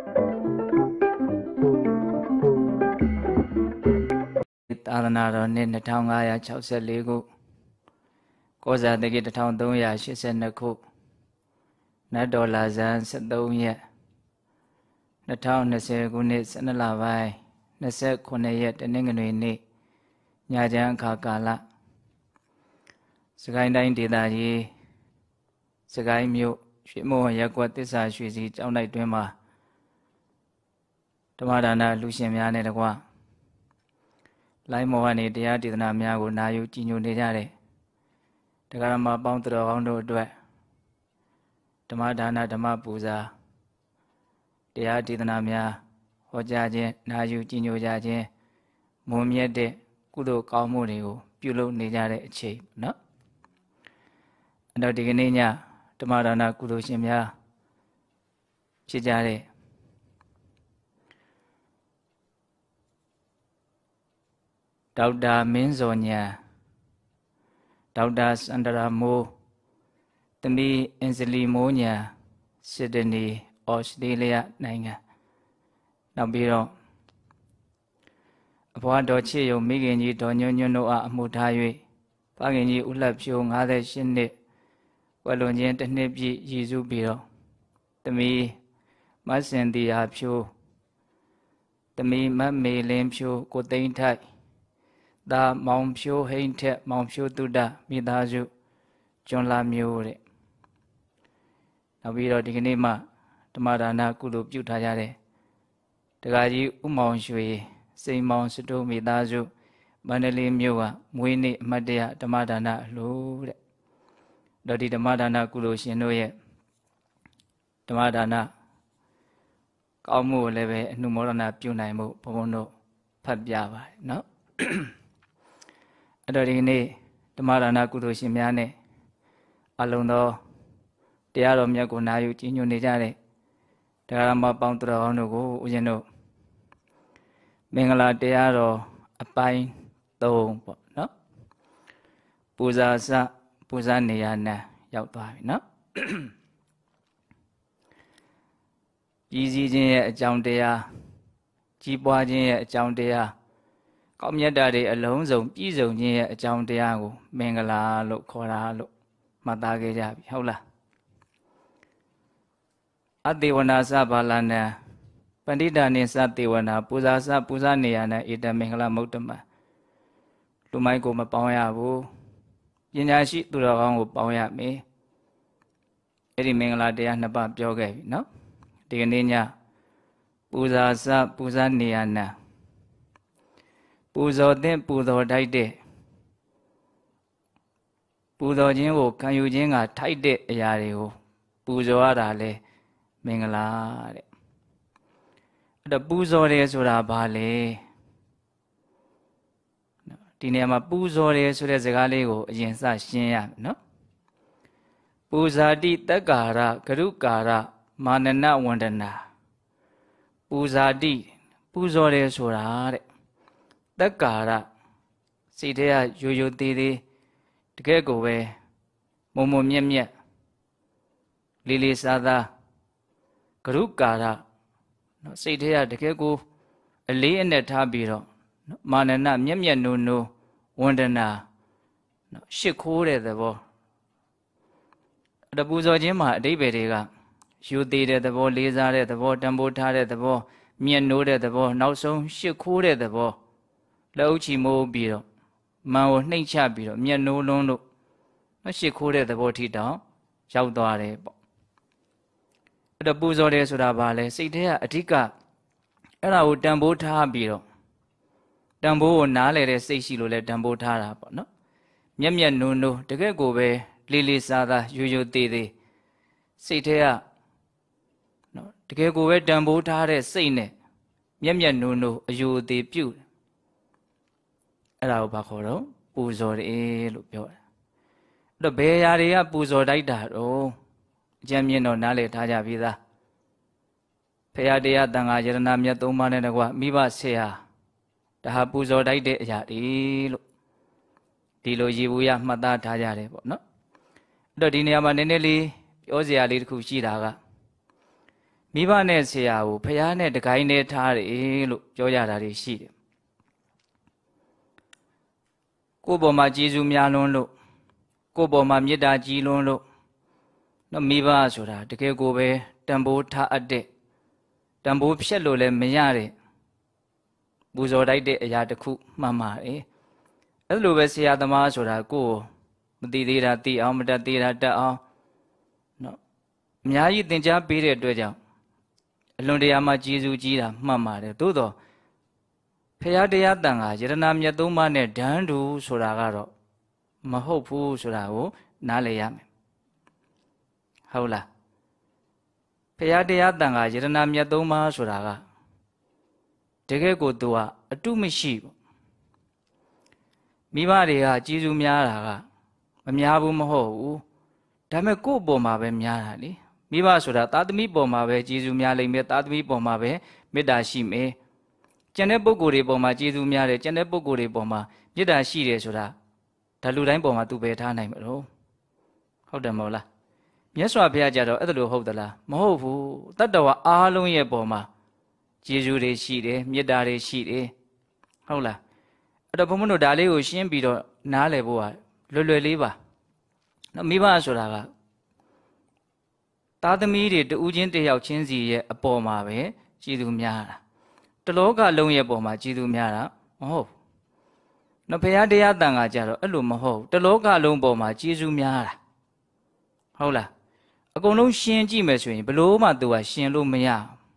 သာသနာတော်နှစ်2564ခုကောဇာတက္ကီ1382ခုနတ်တော်လာဇန်13ရက်2020ခုနှစ်12လပိုင်း29ရက်တနင်္ဂနွေနေ့ညချမ်းအခါကာလစကိုင်းတိုင်းဒေသကြီးစကိုင်းမြို့ရွှေမောရပ်ကွက်သစ္စာရွှေစီကျောင်းတိုက်တွင်မှာဓမ္မဒါနလူရှင်များနဲ့တကွလိုင်းမော်ကနေတရားဒေသနာများကိုနာယူကြည်ညိုနေကြတဲ့တရားဓမ္မပေါင်းတော်ကောင်းတို့အတွက်ဓမ္မဒါနဓမ္မပူဇာတရားဒေသနာများဟောကြားခြင်းနာယူကြည်ညိုကြခြင်းမွန်မြတ်တဲ့ကုသိုလ်ကောင်းမှုတွေကိုပြုလုပ်နေကြတဲ့အချိန်နော်အဲ့တော့ဒီကနေ့ညဓမ္မဒါနကုသိုလ်ရှင်များဖြစ်ကြတဲ့ဒေါက်တာမင်းဇော်ညာဒေါက်တာစန္ဒရာမိုးသမီးအင်ဇလီမိုးညာစစ်ဒနီဩစတြေးလျနိုင်ငံနောက်ပြီးတော့အဘွားတော်ချစ်ယုံမိခင်ကြီးဒေါ်ညွန့်ညွန့်တို့အားအမှုထား၍ဖခင်ကြီးဦးလက်ဖြိုး58နှစ်ဝက်လွန်ချင်းတစ်နှစ်ပြည့်ရည်စူးပြီးတော့သမီးမဆင်တီယာဖြိုးသမီးမမေလင်းဖြိုးကိုသိန်းထိုက်ဒါမောင်ဖြိုးဟိန်းထက်မောင်ဖြိုးတုဒ္ဒမိသားစုကျွန်းလာမျိုးတဲ့နောက်ပြီးတော့ဒီကနေ့မှဓမ္မဒါနကုသိုလ်ပြုထားကြတဲ့ဒကာကြီးဦးမောင်ရွှေစိန်မောင်စတိုးမိသားစုမန္တလေးမြို့ကမွေးနေ့အမှတ်တရဓမ္မဒါနအလို့တဲ့တော့ဒီဓမ္မဒါနကုသိုလ်ရှင်တို့ရဲ့ဓမ္မဒါနကောင်းမှုကိုလည်းပဲအနုမောဒနာပြုနိုင်မှုဘုန်းဘုန်းတို့ဖတ်ပြပါတယ်နော်အဲ့တော့ဒီနေ့ဓမ္မဒါနကုသိုလ်ရှင်များနဲ့အလုံးသောတရားတော်မြတ်ကိုနာယူကြည်ညိုနေကြတဲ့တရားဓမ္မပေါင်းတော်အောင်တို့ကိုဦးဇင်းတို့မင်္ဂလာတရားတော်အပိုင်း3ပေါ့နော်ပူဇာစပူဇာနေရနာရောက်သွားပြီနော်ကြီးစည်းခြင်းရဲ့အကြောင်းတရားကြီးပွားခြင်းရဲ့အကြောင်းတရားကောင်းမြတ်တာတွေအလုံးစုံပြည့်စုံခြင်းရဲ့အကြောင်းတရားကိုမင်္ဂလာလို့ခေါ်တာလို့မှတ်သားခဲ့ကြပြီဟုတ်လားအတေဝနာစဘာလနံပန္တိတာနိသတေဝနာပူဇာစပူဇာနေရနာဧတမင်္ဂလမုဒ္ဓမလူမိုက်ကိုမပေါင်းရဘူးပညာရှိသူတော်ကောင်းကိုပေါင်းရမယ်အဲ့ဒီမင်္ဂလာတရား2ပါးပြောခဲ့ပြီနော်ဒီကနေ့ညပူဇာစပူဇာနေရနာပူဇော်တဲ့ပူဇော်ထိုက်တဲ့ပူဇော်ခြင်းကိုခံယူခြင်းကထိုက်တဲ့အရာတွေကိုပူဇော်ရတာလေမင်္ဂလာတဲ့အဲ့တော့ပူဇော်တယ်ဆိုတာဘာလဲဒီနေရာမှာပူဇော်တယ်ဆိုတဲ့စကားလေးကိုအရင်စရှင်းရမယ်နော်ပူဇာတိတက္ကာရဂရုကာရမာနနဝန္ဒနာပူဇာတိပူဇော်တယ်ဆိုတာတဲ့တက္ကာရစိတ်ထဲကရိုးရိုးသေးသေးတကယ်ကိုပဲမုံမုံမြက်မြက်လေးလေးစားစားဂရုကာရနော်စိတ်ထဲကတကယ်ကိုအလေးအနက်ထားပြီးတော့မာနနမြက်မြက်နိုးနိုးဝန္ဒနာနော်ရှ िख ိုးတဲ့သဘောအပူဇော်ခြင်းမှာအဓိပ္ပာယ်တွေကယူသေးတဲ့သဘောလေးစားတဲ့သဘောတန်ဖိုးထားတဲ့သဘောမြက်နိုးတဲ့သဘောနောက်ဆုံးရှ िख ိုးတဲ့သဘောလက်အုပ်ချီမိုးပြီးတော့မန်ကိုနှိမ့်ချပြီးတော့မျက်နှိုးလုံးလို့ရှ िख ိုးတဲ့သဘောထိတောင်ရောက်သွားတယ်ပေါ့အဲ့တော့ပူဇော်တယ်ဆိုတာဘာလဲစိတ်ထဲကအဓိကအဲ့ဒါကိုတန်ဖိုးထားပြီးတော့တန်ဖိုးကိုနားလဲတဲ့စိတ်ရှိလို့လဲတန်ဖိုးထားတာပေါ့နော်မျက်မျက်နှိုးနှိုးတကယ့်ကိုပဲလေးလေးစားစားရိုးရိုးသေးသေးစိတ်ထဲကနော်တကယ်ကိုပဲတန်ဖိုးထားတဲ့စိတ်နဲ့မျက်မျက်နှိုးနှိုးအယူအသေးပြုတ်အဲ့ဒါကိုဘာခေါ်တော့ပူဇော်တယ်လို့ပြောတယ်အဲ့တော့ဘယ်အရာတွေကပူဇော်တိုက်တာတော့အကျဉ်းမြင့်တော့နားလည်ထားကြပြီသားဖရာတရားတန်ခါယရဏမြတ်3ပါးနဲ့တကွမိဘဆရာဒါဟာပူဇော်တိုက်တဲ့အရာတွေလို့ဒီလိုရေဘူးရမှတ်သားထားကြတယ်ပေါ့နော်အဲ့တော့ဒီနေရာမှာနည်းနည်းလေးပြောစရာလေးတစ်ခုရှိတာကမိဘနဲ့ဆရာကိုဖះနဲ့တကိုင်းနဲ့ထားတယ်လို့ပြောရတာတွေရှိတယ်ကိုယ့်ဘောမှာကျေးဇူးများလွန်းလို့ကိုယ့်ဘောမှာမေတ္တာကြီးလွန်းလို့နော်မိဘဆိုတာတကယ်ကိုပဲတန်ဖိုးထားအပ်တဲ့တန်ဖိုးဖြတ်လို့လည်းမရတဲ့ပူဇော်တိုက်တဲ့အရာတစ်ခုမှန်ပါတယ်အဲ့လိုပဲဆရာသမားဆိုတာကိုယ်မသိသေးတာသိအောင်မတတ်သေးတာတတ်အောင်နော်အများကြီးသင်ကြားပေးတဲ့အတွက်ကြောင့်အလွန်တရာမှကျေးဇူးကြီးတာမှန်ပါတယ်သို့တော့ဖရာတရားတန်ခါယရဏမြတ်သုံးပါးနဲ့ဒန်းတူဆိုတာကတော့မဟုတ်ဘူးဆိုတာကိုနားလည်ရမယ်ဟုတ်လားဖရာတရားတန်ခါယရဏမြတ်သုံးပါးဆိုတာကတကယ်ကိုသူကအတုမရှိဘူးမိဘတွေကကျေးဇူးများတာကမများဘူးမဟုတ်ဘူးဒါပေမဲ့ကိုယ့်အပေါ်မှာပဲများတာလေမိဘဆိုတာသားသမီးပေါ်မှာပဲကျေးဇူးများလိမ့်မယ်သားသမီးပေါ်မှာပဲမေတ္တာရှိမယ်ကျန်တဲ့ပုဂ္ဂိုလ်တွေပေါ်မှာကျေးဇူးများတယ်ကျန်တဲ့ပုဂ္ဂိုလ်တွေပေါ်မှာမေတ္တာရှိတယ်ဆိုတာဒါလူတိုင်းပေါ်မှာသူပဲထားနိုင်မှာတော့ဟုတ်တယ်မဟုတ်လားမြတ်စွာဘုရားကြတော့အဲ့ဒါလိုဟုတ်သလားမဟုတ်ဘူးတတ္တဝါအားလုံးရဲ့ပေါ်မှာကျေးဇူးတွေရှိတယ်မေတ္တာတွေရှိတယ်ဟုတ်လားအဲ့တော့ဘုန်းဘုန်းတို့ဒါလေးကိုရှင်းပြီးတော့နားလည်ဖို့ကလွယ်လွယ်လေးပါနော်မိဘဆိုတာကသားသမီးတွေတူးချင်းတယောက်ချင်းစီရဲ့အပေါ်မှာပဲကျေးဇူးများတာတလောကလုံးရဲ့ပေါ်မှာကျေးဇူးများတာမဟုတ်ဘူးနော်ဘုရားတရားတန်ခါကြတော့အဲ့လိုမဟုတ်ဘူးတလောကလုံးပေါ်မှာကျေးဇူးများတာဟုတ်လားအကုန်လုံးရှင်းကြည့်မယ်ဆိုရင်ဘလို့မှသူကရှင်းလို့မရ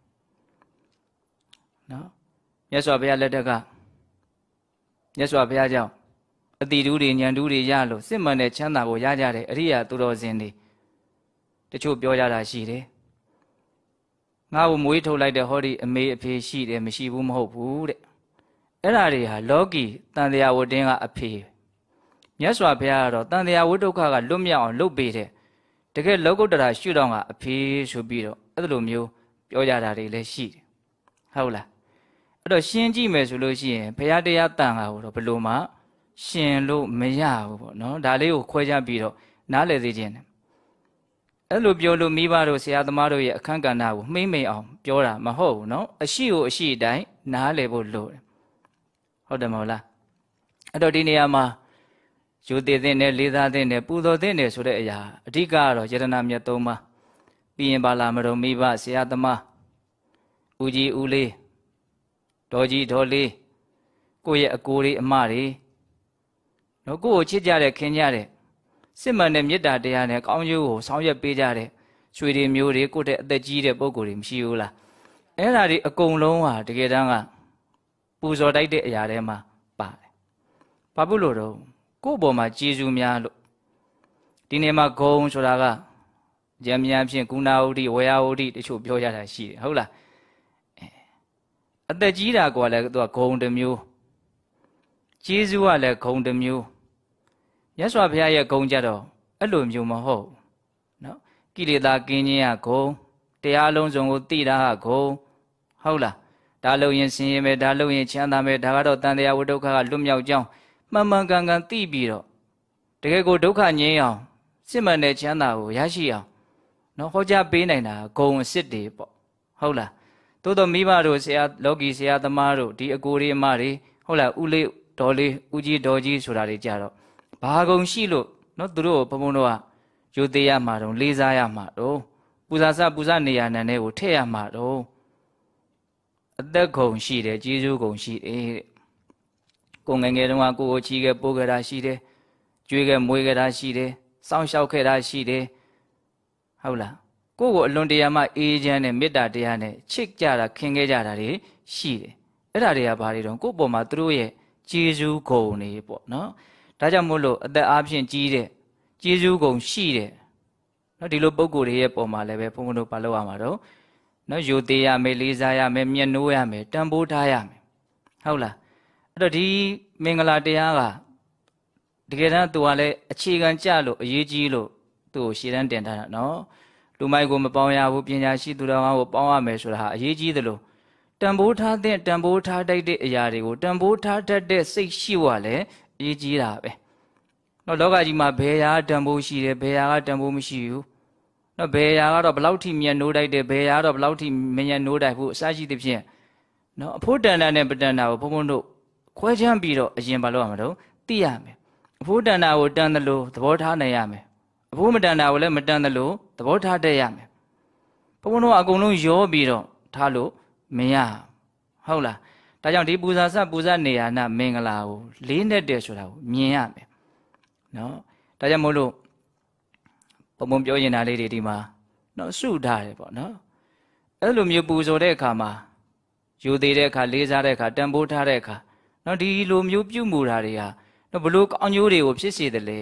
နော်မြတ်စွာဘုရားလက်ထက်ကမြတ်စွာဘုရားကြောင့်အတိတူတွေဉာဏ်တူတွေရလို့စစ်မှန်တဲ့ချမ်းသာကိုရကြတယ်အရိယာသူတော်စင်တွေတချို့ပြောကြတာရှိတယ်ငါ့ကိုမွေးထုတ်လိုက်တဲ့ဟောဒီအမေအဖေရှိတယ်မရှိဘူးမဟုတ်ဘူးတဲ့အဲ့ဓာတွေဟာလောကီတန်တရားဝတ္တင်းကအဖေမြတ်စွာဘုရားကတော့တန်တရားဝတ္ဒုက္ခကလွတ်မြောက်အောင်လုပ်ပေးတယ်တကယ်လောကုတ္တရာရှုတော့ကအဖေဆိုပြီးတော့အဲ့လိုမျိုးပြောကြတာတွေလည်းရှိတယ်ဟုတ်လားအဲ့တော့ရှင်းကြည့်မယ်ဆိုလို့ရှိရင်ဘုရားတရားတန်ခါကိုတော့ဘယ်လိုမှရှင်လို့မရဘူးပေါ့နော်ဒါလေးကိုခွဲခြားပြီးတော့နားလည်စေခြင်းတယ်အဲ့လိုပြောလို့မိဘတို့ဆရာသမားတို့ရဲ့အခန်းကဏ္ဍကိုမှိမ့်မိန်အောင်ပြောတာမဟုတ်ဘူးနော်အရှိကိုအရှိတိုင်းနားလည်ဖို့လိုတယ်ဟုတ်တယ်မဟုတ်လားအဲ့တော့ဒီနေရာမှာယူတည်တဲ့နဲ့လေးစားတဲ့နဲ့ပူဇော်တဲ့နဲ့ဆိုတဲ့အရာအဓိကကတော့ယရဏမြတ်သုံးပါးပြီးရင်ပါလာမတော်မိဘဆရာသမားဦးကြီးဦးလေးဒေါ်ကြီးဒေါ်လေးကိုယ့်ရဲ့အကိုတွေအမတွေနော်ကိုယ့်ကိုချစ်ကြတဲ့ခင်ကြတဲ့စစ်မှန်တဲ့မေတ္တာတရားနဲ့ကောင်းကျိုးကိုဆောင်ရွက်ပေးကြတဲ့ရွှေတွေမျိုးတွေကိုယ့်တဲ့အသက်ကြီးတဲ့ပုဂ္ဂိုလ်တွေမရှိဘူးလားအဲ့ဒါတွေအကုန်လုံးဟာတကယ်တမ်းကပူဇော်တိုက်တဲ့အရာတွေမှာပါတယ်ဘာဖြစ်လို့တော့ကိုယ့်ဘောမှာကျေးဇူးများလို့ဒီနေ့မှာဂုံဆိုတာကဉာဏ်များဖြင့်ကုဏဝုဒ္ဓိဝေယဝုဒ္ဓိတချို့ပြောကြတာရှိတယ်ဟုတ်လားအသက်ကြီးတာကလည်းသူကဂုံတစ်မျိုးကျေးဇူးကလည်းဂုံတစ်မျိုးမြတ်စွာဘုရားရဲ့ဂုံကြတော့အဲ့လိုမျိုးမဟုတ်နော်ကိလေသာကင်းခြင်းကဂုံတရားလုံးစုံကိုသိတာကဂုံဟုတ်လားဒါလို့ရင်ဆင်းရဲမယ်ဒါလို့ရင်ချမ်းသာမယ်ဒါကတော့တန်တရားဝိဒုက္ခကလွတ်မြောက်ကြောင်းမှန်မှန်ကန်ကန်သိပြီးတော့တကယ်ကိုဒုက္ခငြိမ်းအောင်စစ်မှန်တဲ့ချမ်းသာကိုရရှိအောင်နော်ဟောကြားပေးနိုင်တာဂုံအစစ်တွေပေါ့ဟုတ်လားသို့တော့မိဘတို့ဆရာလောကီဆရာသမားတို့ဒီအကိုတွေအမတွေဟုတ်လားဦးလေးဒေါ်လေးဦးကြီးဒေါ်ကြီးဆိုတာတွေကြတော့ဘာဂုံရှိလို့နော်သူတို့ဘုံဘုံတို့ကယူသေးရမှာတော့လေးစားရမှာတော့ပူဇာစပူဇာနေရနံတွေကိုထည့်ရမှာတော့အသက်ဂုံရှိတယ်ကျေးဇူးဂုံရှိတယ်တဲ့ကိုငယ်ငယ်တုန်းကကိုချီခဲ့ပိုးခဲ့တာရှိတယ်ကျွေးခဲ့မွေးခဲ့တာရှိတယ်စောင့်ရှောက်ခဲ့တာရှိတယ်ဟုတ်လားကိုကိုအလွန်တရာမှအေးချမ်းတဲ့မေတ္တာတရားနဲ့ချစ်ကြတာခင်ခဲ့ကြတာတွေရှိတယ်အဲ့ဒါတွေကဘာတွေတော့ကိုယ့်ပေါ်မှာသူတို့ရဲ့ကျေးဇူးဂုံတွေပေါ့နော်ဒါကြောင့်မို့လို့အသက်အားဖြင့်ကြီးတဲ့ကျေးဇူးဂုံရှိတဲ့နော်ဒီလိုပုံကိုယ်တွေရဲ့ပုံမှာလည်းပဲဘုန်းဘုန်းတို့ဘာလုပ်ရမှာတော့နော်ယူသေးရမယ်လေးစားရမယ်မျက်နှိုးရမယ်တန်ဖိုးထားရမယ်ဟုတ်လားအဲ့တော့ဒီမင်္ဂလာတရားကတကယ်တမ်းသူကလည်းအခြေခံကြလို့အရေးကြီးလို့သူ့ကိုရှေ့တန်းတင်ထားတာနော်လူမိုက်ကိုမပေါင်းရဘူးပညာရှိသူတော်ကောင်းကိုပေါင်းရမယ်ဆိုတာဟာအရေးကြီးသလိုတန်ဖိုးထားတဲ့တန်ဖိုးထားတတ်တဲ့အရာတွေကိုတန်ဖိုးထားတတ်တဲ့စိတ်ရှိဝါလည်းအရေးကြီးတာပဲနော်လောကကြီးမှာဘယ်ဟာတန်ဖိုးရှိတယ်ဘယ်ဟာကတန်ဖိုးမရှိဘူးနော်ဘယ်ရာကတော့ဘလောက်ထိမြန်နိုးတိုက်တယ်ဘယ်ရာကတော့ဘလောက်ထိမြန်နိုးတိုက်ဖို့အစရှိသဖြင့်နော်အဖို့တန်တာနဲ့ပတန်တာကိုဘုံဘုံတို့ခွဲခြမ်းပြီးတော့အရင်ဘာလို့ရမှာတော့သိရမယ်အဖို့တန်တာကိုတန်တယ်လို့သဘောထားနိုင်ရမယ်အဖို့မတန်တာကိုလည်းမတန်တယ်လို့သဘောထားတတ်ရမယ်ဘုံဘုံတို့အကုန်လုံးရောပြီးတော့ထားလို့မရဟုတ်လားဒါကြောင့်ဒီပူဇာစပူဇာနေရနာမင်္ဂလာကိုလေးနဲ့တည်းဆိုတာကိုမြင်ရမယ်နော်ဒါကြောင့်မို့လို့ဘုံဘုံပြောရင်တာလေးတွေဒီမှာနော်စုထားတယ်ပေါ့နော်အဲ့လိုမျိုးပူဇော်တဲ့အခါမှာယူသေးတဲ့အခါလေးစားတဲ့အခါတန်ဖိုးထားတဲ့အခါနော်ဒီလိုမျိုးပြုမှုတာတွေဟာနော်ဘလို့ကောင်းကျိုးတွေကိုဖြစ်စေတယ်လေ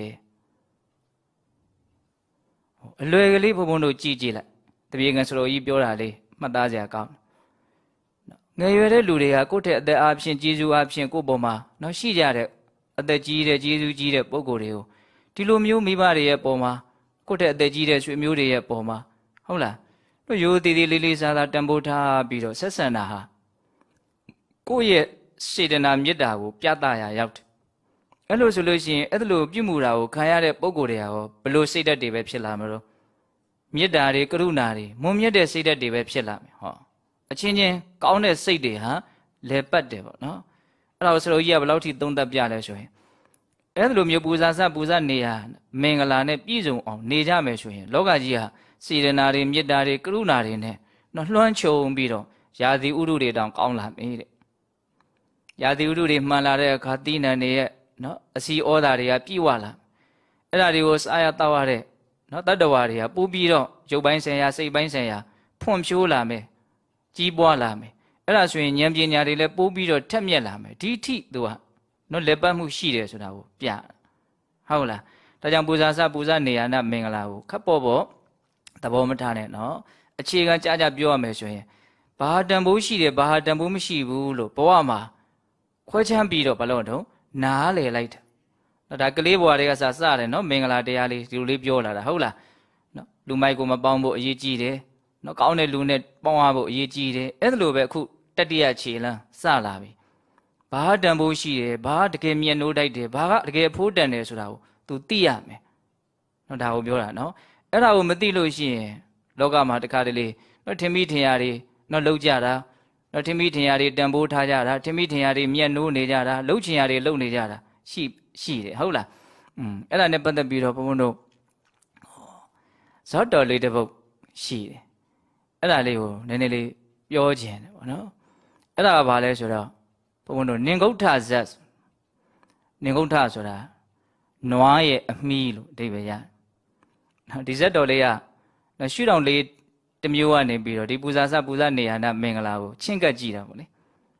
အလွယ်ကလေးဘုံဘုံတို့ကြည့်ကြည့်လိုက်တပြေငယ်စတော်ကြီးပြောတာလေးမှတ်သားစရာကောင်းငယ်ရွယ်တဲ့လူတွေကကိုယ့်ထက်အသက်အားဖြင့်ကျေးဇူးအားဖြင့်ကိုယ့်ပေါ်မှာနော်ရှိကြတဲ့အသက်ကြီးတဲ့ကျေးဇူးကြီးတဲ့ပုဂ္ဂိုလ်တွေကိုဒီလိုမျိုးမိဘတွေရဲ့ပုံမှာကိုယ့်ထက်အသက်ကြီးတဲ့ဆွေမျိုးတွေရဲ့ပုံမှာဟုတ်လားတို့ရိုးသေးသေးလေးလေးစားစားတန်ဖိုးထားပြီးတော့ဆက်ဆံတာဟာကိုယ့်ရဲ့စေတနာမေတ္တာကိုပြသရာရောက်တယ်အဲ့လိုဆိုလို့ရှိရင်အဲ့လိုပြုမှုတာကိုခံရတဲ့ပုဂ္ဂိုလ်တွေဟာဘလို့စိတ်ဓာတ်တွေပဲဖြစ်လာမလို့မေတ္တာတွေကရုဏာတွေမွန်မြတ်တဲ့စိတ်ဓာတ်တွေပဲဖြစ်လာမယ်ဟောအချင်းချင်းကောင်းတဲ့စိတ်တွေဟာလဲပတ်တယ်ပေါ့နော်အဲ့ဒါကိုဆရာကြီးကဘယ်လောက်ထိသုံးသပ်ပြလဲဆိုရင်အဲ့လိုမျိုးပူဇာစပူဇာနေရမင်္ဂလာနဲ့ပြည့်စုံအောင်နေကြမယ်ဆိုရင်လောကကြီးဟာစေတနာတွေမေတ္တာတွေကရုဏာတွေနဲ့နော်လွှမ်းခြုံပြီးတော့ယာတိဥရုတွေတောင်ကောင်းလာပြီတဲ့ယာတိဥရုတွေမှန်လာတဲ့အခါတိနံတွေရဲ့နော်အစီဩဇာတွေကပြည့်ဝလာအဲ့ဒါတွေကိုစားရတောက်ရတဲ့နော်တတ္တဝါတွေကပူပြီးတော့ရုပ်ပိုင်းဆိုင်ရာစိတ်ပိုင်းဆိုင်ရာဖွံ့ဖြိုးလာမယ်ကြီးပွားလာမယ်အဲ့ဒါဆိုရင်ဉာဏ်ပညာတွေလည်းပိုးပြီးတော့ထက်မြက်လာမယ်ဒီထိသူကနော်လက်ပတ်မှုရှိတယ်ဆိုတာကိုပြဟုတ်လားဒါကြောင့်ပူဇာစပူဇာနေရနာမင်္ဂလာကိုခပ်ပေါ်ပေါ်သဘောမထားနဲ့နော်အခြေခံကြကြပြောရမယ်ဆိုရင်ဘာတန်ဖိုးရှိတယ်ဘာတန်ဖိုးမရှိဘူးလို့ဘဝမှာခွဲခြမ်းပြီးတော့ဘာလို့တော့နားလေလိုက်တယ်ဒါကလေးဘဝတွေကစတယ်နော်မင်္ဂလာတရားလေးဒီလိုလေးပြောလာတာဟုတ်လားနော်လူမိုက်ကိုမပေါင်းဖို့အရေးကြီးတယ်နော်ကောင်းတဲ့လူနဲ့ပေါင်းရဖို့အရေးကြီးတယ်အဲ့ဒါလိုပဲအခုတတိယခြေလမ်းစလာပြီဘာတန်ဖိုးရှိတယ်ဘာတကယ်မြတ်နိုးတိုက်တယ်ဘာကတကယ်ဖိုးတန်တယ်ဆိုတာကို तू သိရမယ်နော်ဒါကိုပြောတာနော်အဲ့ဒါကိုမသိလို့ရှိရင်လောကမှာတခါတလေနော်ထင်မိထင်ရတွေနော်လှုပ်ကြတာနော်ထင်မိထင်ရတွေတန်ဖိုးထားကြတာထင်မိထင်ရတွေမြတ်နိုးနေကြတာလှုပ်ချင်ရတွေလှုပ်နေကြတာရှိတယ်ဟုတ်လားအဲ့ဒါနဲ့ပတ်သက်ပြီးတော့ဘုန်းဘုန်းတို့ဇောတော်လေးတစ်ပုဒ်ရှိတယ်အဲ့ဒါလေးကိုနည်းနည်းလေးပြောခြင်းတယ်ပေါ့နော်အဲ့ဒါကဘာလဲဆိုတော့ဘုန်းဘုန်းတို့နင်္ဂုဋ္ဌဇတ်နင်္ဂုဋ္ဌဆိုတာနွားရဲ့အမီးလို့အဓိပ္ပာယ်ရတယ်နော်ဒီဇတ်တော်လေးကရှုထောင့်လေးတစ်မျိုးကနေပြီးတော့ဒီပူဇာစပူဇာနေရနာမင်္ဂလာကိုချင့်ကပ်ကြည့်တာပေါ့လေ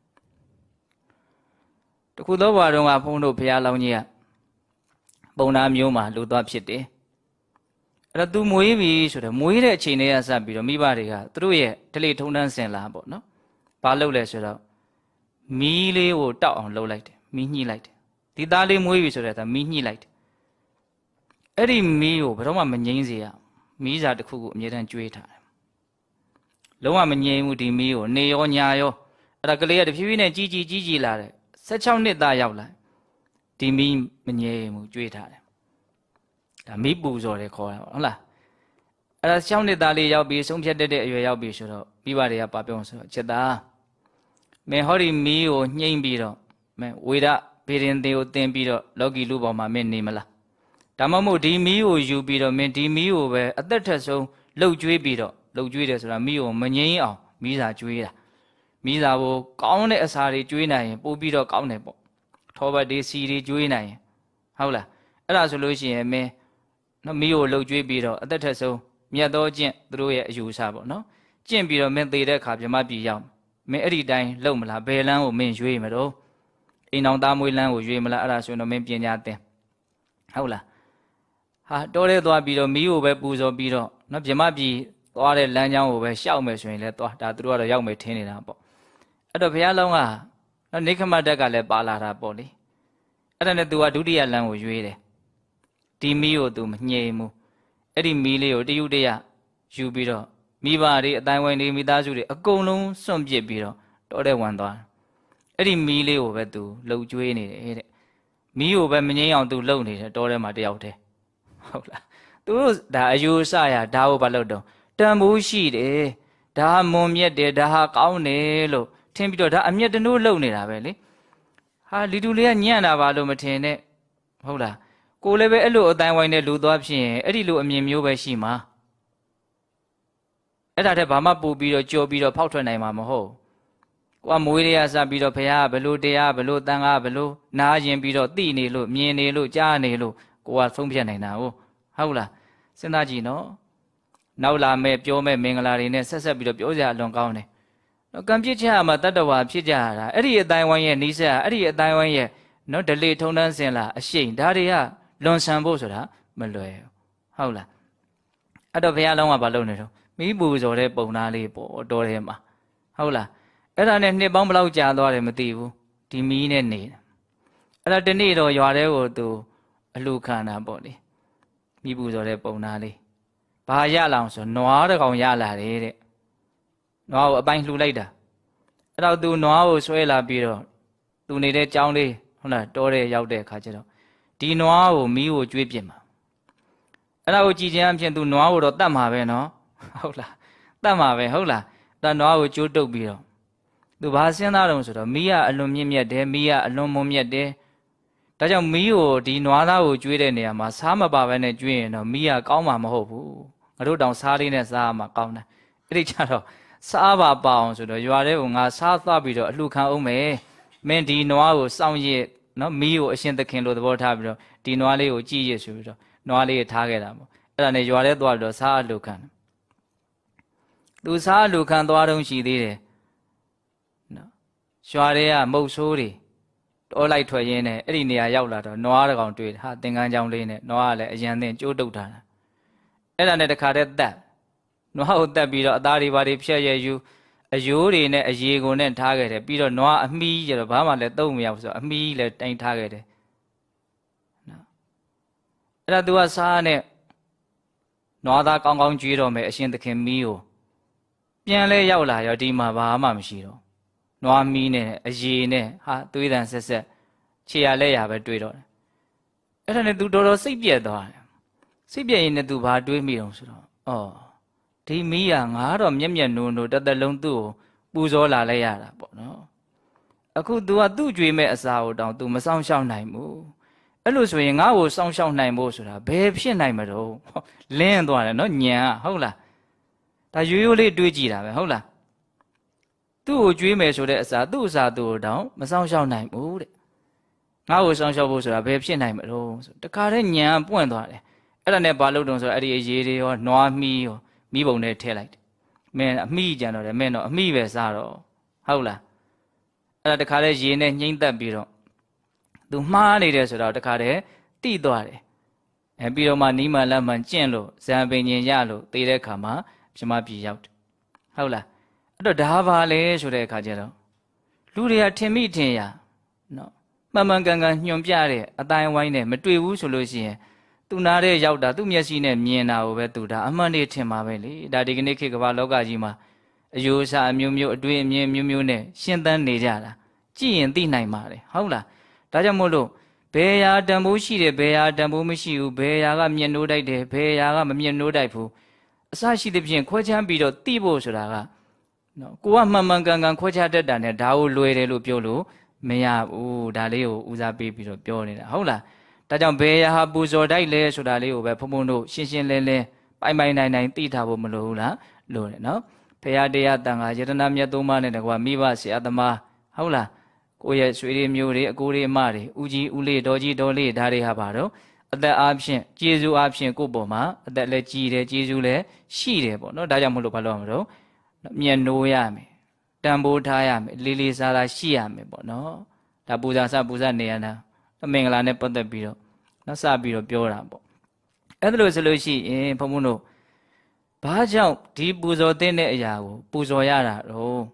တခုသောဘဝတုန်းကဘုန်းတို့ဘုရားလောင်းကြီးကပုံနာမျိုးမှာလူသွားဖြစ်တယ်အဲ့တော့သူမွေးပြီဆိုတော့မွေးတဲ့အချိန်လေးကစပြီးတော့မိဘတွေကသူတို့ရဲ့ဓလေ့ထုံးတမ်းစင်လာပေါ့နော်ဘာလုပ်လဲဆိုတော့မီးလေးကိုတောက်အောင်လုပ်လိုက်တယ်မီးညှိလိုက်တယ်ဒီသားလေးမွေးပြီဆိုတော့မီးညှိလိုက်တယ်အဲ့ဒီမီးကိုဘယ်တော့မှမငြိမ်းစေရမီးစာတစ်ခုကိုအမြဲတမ်းကျွေးထားတယ်လုံးဝမငြိမ်းဘူးဒီမီးကိုနေရောညာရောအဲ့ဒါကလေးကတဖြည်းဖြည်းနဲ့ကြီးလာတယ်16နှစ်သားရောက်လာဒီမီးမငြိမ်းဘူးကျွေးထားတယ်ဒါမီးပူဇော်တယ်ခေါ်တာဟုတ်လားအဲ့ဒါ16နှစ်သားလေးရောက်ပြီးဆုံးဖြတ်တဲ့အရွယ်ရောက်ပြီဆိုတော့မိဘတွေကပါပြောဆိုတော့ချက်သားမင်းဟောဒီမီးကိုညှိမ့်ပြီးတော့မင်းဝေဒဘေရင်တေကိုတင်ပြီးတော့လောကီလူပေါ်မှာမင်းနေမလားဒါမှမဟုတ်ဒီမီးကိုယူပြီးတော့မင်းဒီမီးကိုပဲအသက်ထက်ဆုံးလှုပ်ကြွေးပြီးတော့လှုပ်ကြွေးတယ်ဆိုတာမီးကိုမငြိမ်းအောင်မီးစာကြွေးတာမီးစာကိုကောင်းတဲ့အစာတွေကြွေးနိုင်ရင်ပို့ပြီးတော့ကောင်းတယ်ပေါ့ထောပတ်တွေစီတွေကြွေးနိုင်ရင်ဟုတ်လားအဲ့ဒါဆိုလို့ရှိရင်မင်းနော်မီးကိုလှုပ်ကြွေးပြီးတော့အသက်ထက်ဆုံးမြတ်သောကျင့်သူတို့ရဲ့အယူအဆပေါ့နော်ကျင့်ပြီးတော့မင်းသေတဲ့အခါဗြဟ္မပြည်ရောက်မင်းအဲ့ဒီတိုင်းလှုပ်မလားဘယ်လမ်းကိုမင်းရွေးမလို့အိမ်အောင်သားမွေးလမ်းကိုရွေးမလားအဲ့ဒါဆိုတော့မင်းပညာသင်ဟုတ်လားဟာတော်ရဲသွားပြီးတော့မီးကိုပဲပူဇော်ပြီးတော့နော်ဗြဟ္မပြည်သွားတဲ့လမ်းကြောင်းကိုပဲရှောက်မယ်ဆိုရင်လည်းသွားဒါသူတို့ကတော့ရောက်မယ်ထင်နေတာပေါ့အဲ့တော့ဘုရားလုံးကနော်နိခမတက်ကလည်းပါလာတာပေါ့လေအဲ့ဒါနဲ့သူကဒုတိယလမ်းကိုရွေးတယ်ဒီမီးကိုသူမညှိဘူးအဲ့ဒီမီးလေးကိုတရုတ်တရယူပြီးတော့မိဘတွေအတိုင်းဝိုင်းတွေမိသားစုတွေအကုန်လုံးစွန့်ပစ်ပြီးတော့တောတဲ့ဝင်သွားအဲ့ဒီမီးလေးကိုပဲသူလှုပ်ကြွေးနေတယ်တဲ့မီးကိုပဲမငြိမ်းအောင်သူလှုပ်နေတယ်တောထဲမှာတယောက်တည်းဟုတ်လားသူတို့ဒါအယူဆရဒါကိုဘာလို့တော့တန်ဖိုးရှိတယ်ဒါမွန်မြတ်တယ်ဒါဟာကောင်းတယ်လို့ထင်ပြီးတော့ဒါအမျက်တနိုးလုံနေတာပဲလေဟာလီတူလေးကညံ့တာပါလို့မထင်နဲ့ဟုတ်လားကိုလည်းပဲအဲ့လိုအတိုင်းဝိုင်းနဲ့လူသွားဖြစ်ရင်အဲ့ဒီလိုအမြင်မျိုးပဲရှိမှာအဲ့ဒါတည်းဘာမှပူပြီးတော့ကြော်ပြီးတော့ဖောက်ထွက်နိုင်မှာမဟုတ်ကိုကမွေးရစပြီးတော့ဖះဘလို့တရားဘလို့တန်ခါဘလို့နားရင်ပြီးတော့သိနေလို့မြင်နေလို့ကြားနေလို့ကိုကဆုံးဖြတ်နိုင်တာဟုတ်လားစဉ်းစားကြည့်နော်နောက်လာမဲ့ပြောမဲ့မင်္ဂလာတွေနဲ့ဆက်ဆက်ပြီးတော့ပြောစရာအလွန်ကောင်းတယ်နော်ကံပြစ်ချက်မှာတတ္တဝါဖြစ်ကြရတာအဲ့ဒီအတိုင်းဝိုင်းရဲ့နီးစပ်အဲ့ဒီအတိုင်းဝိုင်းရဲ့နော်ဒလေထုံတန်းစင်လာအရှိန်ဒါတွေကလွန်ဆန်ဖို့ဆိုတာမလွယ်ဟုတ်လားအဲ့တော့ဘုရားလုံးကဘာလုပ်နေတော့မိပူဇော်တဲ့ပုံသားလေးပေါ့တော်တယ်မှာဟုတ်လားအဲ့ဒါနဲ့နှစ်ပေါင်းဘယ်လောက်ကြာသွားတယ်မသိဘူးဒီမီးနဲ့နေတာအဲ့ဒါတနေ့တော့ရွာထဲကိုသူအလှခံတာပေါ့လေမိပူဇော်တဲ့ပုံသားလေးဘာရလာအောင်ဆိုနွားတစ်ကောင်ရလာတယ်တဲ့နွားကိုအပိုင်းလှူလိုက်တာအဲ့တော့သူနွားကိုဆွဲလာပြီးတော့သူနေတဲ့ကြောင်းလေးဟုတ်လားတောထဲရောက်တဲ့အခါကျတော့ဒီနွားကိုမီးကိုကျွေးပြစ်မှာအဲ့ဒါကိုကြည်ချင်းအဖြစ်သူနွားကိုတော့တတ်မှာပဲနော်ဟုတ်လားတတ်မှာပဲဟုတ်လားဒါနွားကိုကျိုးတုပ်ပြီးတော့သူဘာစဉ်းစားတော့ဆိုတော့မီးကအလွန်မြင့်မြတ်တယ်မီးကအလွန်မွန်မြတ်တယ်ဒါကြောင့်မီးကိုဒီနွားသားကိုကျွေးတဲ့နေရာမှာစားမပါဘဲနဲ့ကျွေးရင်တော့မီးကကောင်းမှာမဟုတ်ဘူးငါတို့တောင်စားလေးနဲ့စားမှာကောင်းတယ်အဲ့ဒီကြတော့စားပါပါအောင်ဆိုတော့ရွာထဲကိုငါစားသွားပြီးတော့အလှခံအောင်မယ်မင်းဒီနွားကိုစောင့်ရစ်နော်မီးကိုအရှင်သခင်လိုသဘောထားပြီးတော့ဒီနွားလေးကိုကြည့်ရဆိုပြီးတော့နွားလေးထားခဲ့တာပေါ့အဲ့ဒါနဲ့ရွာထဲသွားပြီးတော့စားအလှခံသူစားအလှခံသွားတော့ရှိသေးတယ်နော်ရွာထဲကမုတ်ဆိုးတွေတောလိုက်ထွက်ရင်းနဲ့အဲ့ဒီနေရာရောက်လာတော့နွားတစ်ကောင်တွေ့တယ်ဟာသင်္ကန်းချောင်းလေးနဲ့နွားကလည်းအရန်သင်ကျိုးတုတ်ထားတာအဲ့ဒါနဲ့တခါတည်းတက်နွားကိုတက်ပြီးတော့အသားတွေဘာတွေဖြတ်ရယူအယိုးတွေနဲ့အရေကုန်နဲ့ထားခဲ့တယ်ပြီးတော့နွားအမီးကျတော့ဘာမှလည်းသုံးမရဘူးဆိုတော့အမီးလည်းတိုင်ထားခဲ့တယ်နော်အဲ့ဒါသူကစားနဲ့နွားသားကောင်းကောင်းကျွေးတော့မယ်အရှင်သခင်မီးကိုပြန်လဲရောက်လာရောဒီမှာဘာမှမရှိတော့နွားမီးနဲ့အရေနဲ့ဟာသွေးတန်ဆက်ဆက်ခြေရလက်ရပဲတွေးတော့တယ်အဲ့ဒါနဲ့သူတော်တော်စိတ်ပြက်သွားတယ်စိတ်ပြက်ရင်လည်းသူဘာတွေးမိတော့ဆိုတော့အော်ဒီမီးကငါတော့မျက်မျက်နိုးနိုးတစ်သက်လုံးသူ့ကိုပူဇော်လာလိုက်ရတာပေါ့နော်အခု तू ကသူ့ကြွေးမဲ့အစာကိုတောင် तू မဆောင်ရှောက်နိုင်ဘူးအဲ့လိုဆိုရင်ငါ့ကိုဆောင်ရှောက်နိုင်ဖို့ဆိုတာဘယ်ဖြစ်နိုင်မလို့လင်းသွားတယ်နော်ညံဟုတ်လားဒါရိုးရိုးလေးတွေးကြည့်တာပဲဟုတ်လားသူ့ကိုကြွေးမယ်ဆိုတဲ့အစာသူ့အစာသူ့ကိုတောင်မဆောင်ရှောက်နိုင်ဘူးတဲ့ငါ့ကိုဆောင်ရှောက်ဖို့ဆိုတာဘယ်ဖြစ်နိုင်မလို့ဆိုတခါတည်းညံပွင့်သွားတယ်အဲ့ဒါနဲ့ဘာလို့တုံးဆိုတော့အဲ့ဒီအရေးတွေရောနွားမီးရောမိဘုံနဲ့ထည့်လိုက်တယ်မင်းအမိကြံတော့တယ်မင်းတော့အမိပဲစားတော့ဟုတ်လားအဲ့ဒါတခါတည်းရေနဲ့ညှိမ့်သက်ပြီးတော့သူမှားနေတယ်ဆိုတော့တခါတည်းတိသွားတယ်ပြီးတော့မှနီးမှလက်မှန်ကျင့်လို့ဇံပင်ញင်ရလို့သေတဲ့ခါမှာပြမပြေရောက်တယ်ဟုတ်လားအဲ့တော့ဒါပါလေဆိုတဲ့အခါကျတော့လူတွေကထင်မိထင်ရနော်မှန်မှန်ကန်ကန်ညွန်ပြတဲ့အတိုင်းဝိုင်းနဲ့မတွေ့ဘူးဆိုလို့ရှိရင်သူနာတဲ့ရောက်တာသူ့မျက်စိနဲ့မြင်တာကိုပဲသူဒါအမှန်တည်းထင်ပါပဲလေဒါဒီကနေ့ခေတ်ကမ္ဘာလောကကြီးမှာအယိုးအစားအမျိုးမျိုးအတွေ့အမြင်မျိုးမျိုးနဲ့ရှင်းသန်းနေကြတာကြည့်ရင်သိနိုင်ပါတယ်ဟုတ်လားဒါကြောင့်မို့လို့ဘယ်ရာတန်ဖိုးရှိတယ်ဘယ်ရာတန်ဖိုးမရှိဘူးဘယ်ရာကမျက်နှိုးတိုက်တယ်ဘယ်ရာကမမျက်နှိုးတိုက်ဘူးအစရှိသဖြင့်ခွဲခြမ်းပြီးတော့သိဖို့ဆိုတာကနော်ကိုကမှန်မှန်ကန်ကန်ခွဲခြားတတ်တာနဲ့ဒါကိုလွယ်တယ်လို့ပြောလို့မရဘူးဒါလေးကိုဦးစားပေးပြီးတော့ပြောနေတာဟုတ်လားဒါကြောင့်ဘယ်ရာဟာပူဇော်တိုက်လဲဆိုတာလေးကိုပဲဘုံဘုံတို့ရှင်းရှင်းလင်းလင်းပိုင်ပိုင်နိုင်နိုင်သိထားဖို့မလိုဘူးလားလိုတယ်နော်ဖရာတရားတန်ခါယတနာမြတ်သုံးပါးနဲ့တကွာမိဘဆရာသမားဟုတ်လားကိုယ့်ရဲ့ဆွေတွေမျိုးတွေအကိုတွေအမတွေဦးကြီးဦးလေးတော်ကြီးတော်လေးဒါတွေဟာပါတော့အသက်အားဖြင့်ကျေးဇူးအားဖြင့်ကိုယ့်ပေါ်မှာအသက်လည်းကြီးတယ်ကျေးဇူးလည်းရှိတယ်ပေါ့နော်ဒါကြောင့်မလို့ဘာလို့မလို့မျက်နှိုးရမယ်တန်ဖိုးထားရမယ်လေးလေးစားစားရှိရမယ်ပေါ့နော်ဒါပူဇာစပူဇာနေရတာမင်္ဂလာနဲ့ပတ်သက်ပြီးတော့နောက်စပြီးတော့ပြောတာပေါ့အဲ့ဒါလို့ဆိုလို့ရှိရင်ဘုံဘုံတို့ဘာကြောင့်ဒီပူဇော်တဲ့အရာကိုပူဇော်ရတာတော့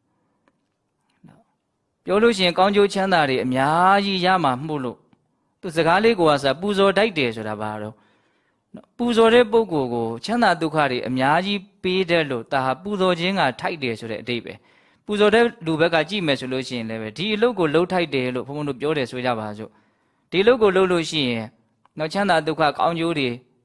ပြောလို့ရှိရင်ကောင်းကျိုးချမ်းသာတွေအများကြီးရမှာမှုလို့သူစကားလေးကိုကစားပူဇော်တိုက်တယ်ဆိုတာဘာတော့ပူဇော်တဲ့ပုဂ္ဂိုလ်ကိုချမ်းသာဒုက္ခတွေအများကြီးပေးတယ်လို့ဒါဟာပူဇော်ခြင်းကထိုက်တယ်ဆိုတဲ့အဓိပ္ပာယ်ပူဇော်တဲ့လူဘက်ကကြည့်မယ်ဆိုလို့ရှိရင်လည်းပဲဒီအလုပ်ကိုလှုပ်ထိုက်တယ်လို့ဘုန်းဘုန်းတို့ပြောတယ်ဆိုကြပါစို့ဒီအလုပ်ကိုလှုပ်လို့ရှိရင်နောက်ချမ်းသာဒုက္ခကောင်းကျိုးတွေ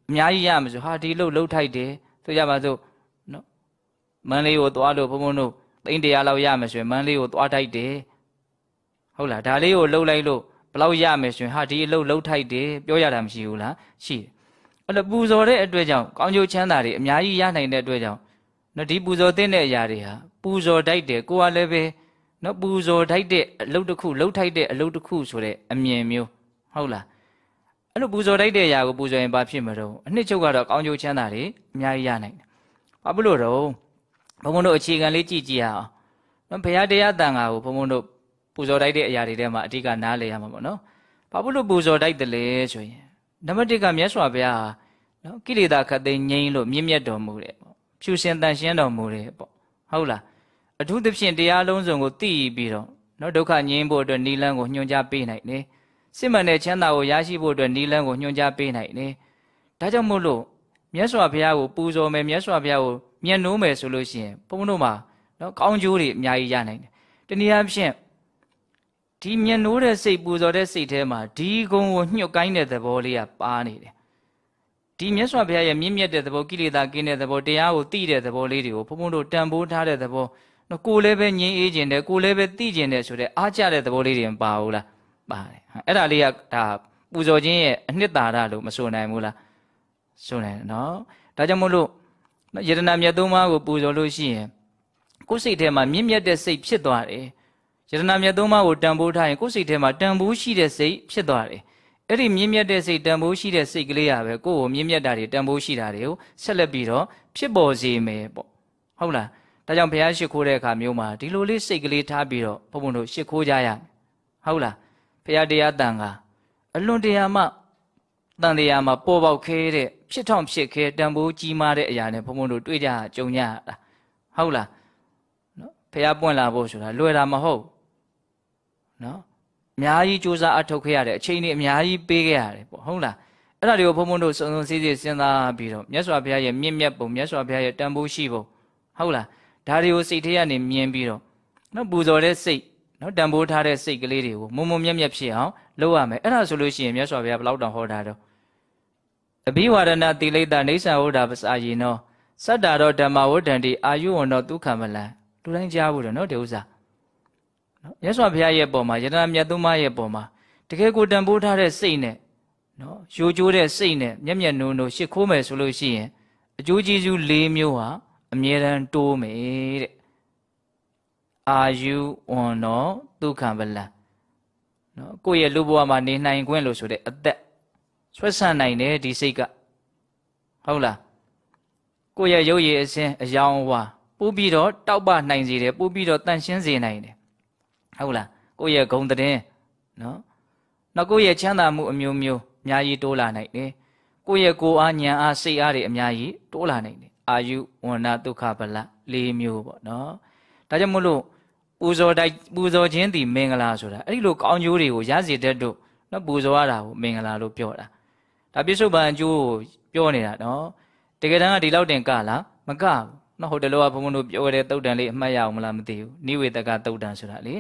များကြီးရမှာဆိုဟာဒီလှုပ်ထိုက်တယ်ဆိုကြပါစို့နော်မန်းလေးကိုသွားလို့ဘုံဘုံတို့သိန်း100လောက်ရမယ်ဆိုရင်မန်းလေးကိုသွားထိုက်တယ်ဟုတ်လားဒါလေးကိုလှုပ်လိုက်လို့ဘယ်လောက်ရမယ်ဆိုရင်ဟာဒီလှုပ်ထိုက်တယ်ပြောရတာမရှိဘူးလားရှိတယ်အဲ့တော့ပူဇော်တဲ့အတွက်ကြောင့်ကောင်းကျိုးချမ်းသာတွေအများကြီးရနိုင်တဲ့အတွက်ကြောင့်နော်ဒီပူဇော်တဲ့အရာတွေဟာပူဇော်တိုက်တယ်ကိုကလည်းပဲနော်ပူဇော်တိုက်တဲ့အလုပ်တစ်ခုလှုပ်ထိုက်တဲ့အလုပ်တစ်ခုဆိုတဲ့အမြင်မျိုးဟုတ်လားအဲ့လိုပူဇော်တိုက်တဲ့အရာကိုပူဇော်ရင်ဘာဖြစ်မှာတော့အနှစ်ချုပ်ကတော့ကောင်းကျိုးချမ်းသာတွေအများကြီးရနိုင်တယ်ဘာဖြစ်လို့တော့ဘုံဘုံတို့အခြေခံလေးကြည့်ကြည့်ရအောင်နော်ဘုရားတရားတန်ခါကိုဘုံဘုံတို့ပူဇော်တိုက်တဲ့အရာတွေထဲမှာအဓိကနားလည်ရမှာပေါ့နော်ဘာဖြစ်လို့ပူဇော်တိုက်တယ်လဲဆိုရင်နံပါတ်1ကမြတ်စွာဘုရားဟာနော်ကိလေသာခတ်သိမ်းငြိမ်းလို့မြင့်မြတ်တော်မူတယ်ပေါ့ဖြူစင်တန်ရှင်းတော်မူတယ်ပေါ့ဟုတ်လားအထူးသဖြင့်တရားလုံးစုံကိုသိပြီးတော့နော်ဒုက္ခငြိမ်းဖို့အတွက်နိလန်းကိုညွှန်ကြားပေးနိုင်တယ်စစ်မှန်တဲ့ချမ်းသာကိုရရှိဖို့အတွက်နိလန်းကိုညွှန်ကြားပေးနိုင်တယ်ဒါကြောင့်မို့လို့မြတ်စွာဘုရားကိုပူဇော်မယ်မြတ်စွာဘုရားကိုမြတ်နိုးမယ်ဆိုလို့ရှိရင်ဘုန်းဘုန်းတို့မှာနော်ကောင်းကျိုးတွေအများကြီးရနိုင်တယ်တနည်းအားဖြင့်ဒီမြတ်နိုးတဲ့စိတ်ပူဇော်တဲ့စိတ်ထဲမှာဒီကုံကိုညှို့ကိုင်းတဲ့သဘောလေးကပါနေတယ်ဒီမြတ်စွာဘုရားရဲ့မြင့်မြတ်တဲ့သဘောကိလေသာကင်းတဲ့သဘောတရားကိုသိတဲ့သဘောလေးတွေကိုဘုန်းဘုန်းတို့တန်ဖိုးထားတဲ့သဘောနော်ကိုယ်လည်းပဲငြိမ်းအေးခြင်းတယ်ကိုယ်လည်းပဲသိခြင်းတယ်ဆိုတဲ့အားကျတဲ့သဘောလေးတွေမပါဘူးလားပါတယ်အဲ့ဒါလေးကဒါပူဇော်ခြင်းရဲ့အနှစ်သာရလို့မဆိုနိုင်ဘူးလားဆိုနိုင်တယ်နော်ဒါကြောင့်မို့လို့ယတနာမြတ်သုံးပါးကိုပူဇော်လို့ရှိရင်ကိုယ်စိတ်ထဲမှာမြင့်မြတ်တဲ့စိတ်ဖြစ်သွားတယ်ယတနာမြတ်သုံးပါးကိုတန်ဖိုးထားရင်ကိုယ်စိတ်ထဲမှာတန်ဖိုးရှိတဲ့စိတ်ဖြစ်သွားတယ်အဲ့ဒီမြင့်မြတ်တဲ့စိတ်တန်ဖိုးရှိတဲ့စိတ်ကလေးရပဲကိုယ့်ကိုမြင့်မြတ်တာတွေတန်ဖိုးရှိတာတွေကိုဆက်လက်ပြီးတော့ဖြစ်ပေါ်စေမယ်ပေါ့ဟုတ်လားဒါကြောင့်ဘုရားရှိခိုးတဲ့အခါမျိုးမှာဒီလိုလေးစိတ်ကလေးထားပြီးတော့ဘုံဘုံတို့ရှိခိုးကြရဟုတ်လားဘုရားတရားတန်ခါအလွန်တရာမှတန်တရားမှာပေါ်ပေါက်ခဲတဲ့ဖြစ်ထောင်ဖြစ်ခဲတန်ဖိုးကြီးမားတဲ့အရာနဲ့ဘုံဘုံတို့တွေ့ကြကြုံကြတာဟုတ်လားနော်ဘုရားပွင့်လာဖို့ဆိုတာလွယ်တာမဟုတ်နော်အများကြီးစူးစမ်းအထောက်ခဲ့ရတဲ့အချိန်တွေအများကြီးပေးခဲ့ရတယ်ပေါ့ဟုတ်လားအဲ့ဒါတွေကိုဘုံဘုံတို့စုံစုံစည်းစည်းစဉ်းစားပြီးတော့မြတ်စွာဘုရားရဲ့မြင့်မြတ်ပုံမြတ်စွာဘုရားရဲ့တန်ဖိုးရှိပုံဟုတ်လားဒါတွေကိုစိတ်ထဲကနေမြင်ပြီးတော့နော်ပူဇော်တဲ့စိတ်နော်တန်ဖိုးထားတဲ့စိတ်ကလေးတွေကိုမုံမုံမြတ်မြတ်ဖြစ်အောင်လုပ်ရမယ်အဲ့ဒါဆိုလို့ရှိရင်မြတ်စွာဘုရားဘယ်လောက်တောင်ဟောတာတော့အဘိဝါဒနာတိလိတ္တနေသံဝဒ္ဓပစာယေနောစတ္တာရောဓမ္မဝဋ္ဌန္တိအာယုဝန္တောဒုက္ခမလံလူတိုင်းကြားဘူးတော့နော်ဒီဥစ္စာနော်မြတ်စွာဘုရားရဲ့ပုံမှာယတနာမြတ်သုံးပါးရဲ့ပုံမှာတကယ်ကိုတန်ဖိုးထားတဲ့စိတ်နဲ့နော်ရိုးကျိုးတဲ့စိတ်နဲ့မျက်မျက်နှုံနှုံရှ िख ိုးမယ်ဆိုလို့ရှိရင်အကျိုးကျေးဇူး၄မျိုးဟာအမြဲတမ်းတိုးမယ်တဲ့အာယုဝန္တောဒုက္ခမလံနော်ကိုယ့်ရဲ့လူဘဝမှာနေနိုင်ခွင့်လို့ဆိုတဲ့အသက်ဆွဲဆန့်နိုင်တယ်ဒီစိတ်ကဟုတ်လားကိုယ့်ရဲ့ရုပ်ရည်အစဉ်အယောင်ဝါပို့ပြီးတော့တောက်ပနိုင်စေတယ်ပို့ပြီးတော့တန့်ရှင်းစေနိုင်တယ်ဟုတ်လားကိုယ့်ရဲ့ဂုဏ်သတင်းနော်နောက်ကိုယ့်ရဲ့ချမ်းသာမှုအမျိုးမျိုးအများကြီးတိုးလာနိုင်တယ်ကိုယ့်ရဲ့ကိုယ်အားဉာဏ်အားစိတ်အားတွေအများကြီးတိုးလာနိုင်တယ်အာယုဝန္နဒုက္ခဗလ၄မျိုးပေါ့နော်ဒါကြောင့်မို့လို့ပူဇော်ခြင်းဒီမင်္ဂလာဆိုတာအဲ့ဒီလိုကောင်းကျိုးတွေကိုရစေတတ်တို့နော်ပူဇော်ရတာကိုမင်္ဂလာလို့ပြောတာဒါပြစ္ဆုတ်ပန်အကျိုးကိုပြောနေတာနော်တကယ်တမ်းကဒီလောက်တင်ကလားမကဘူးနော်ဟိုတလောကဘုံဘုံတို့ပြောတဲ့တုတ်တန်လေးအမှတ်ရအောင်မလားမသိဘူးနိဝေတကတုတ်တန်ဆိုတာလေ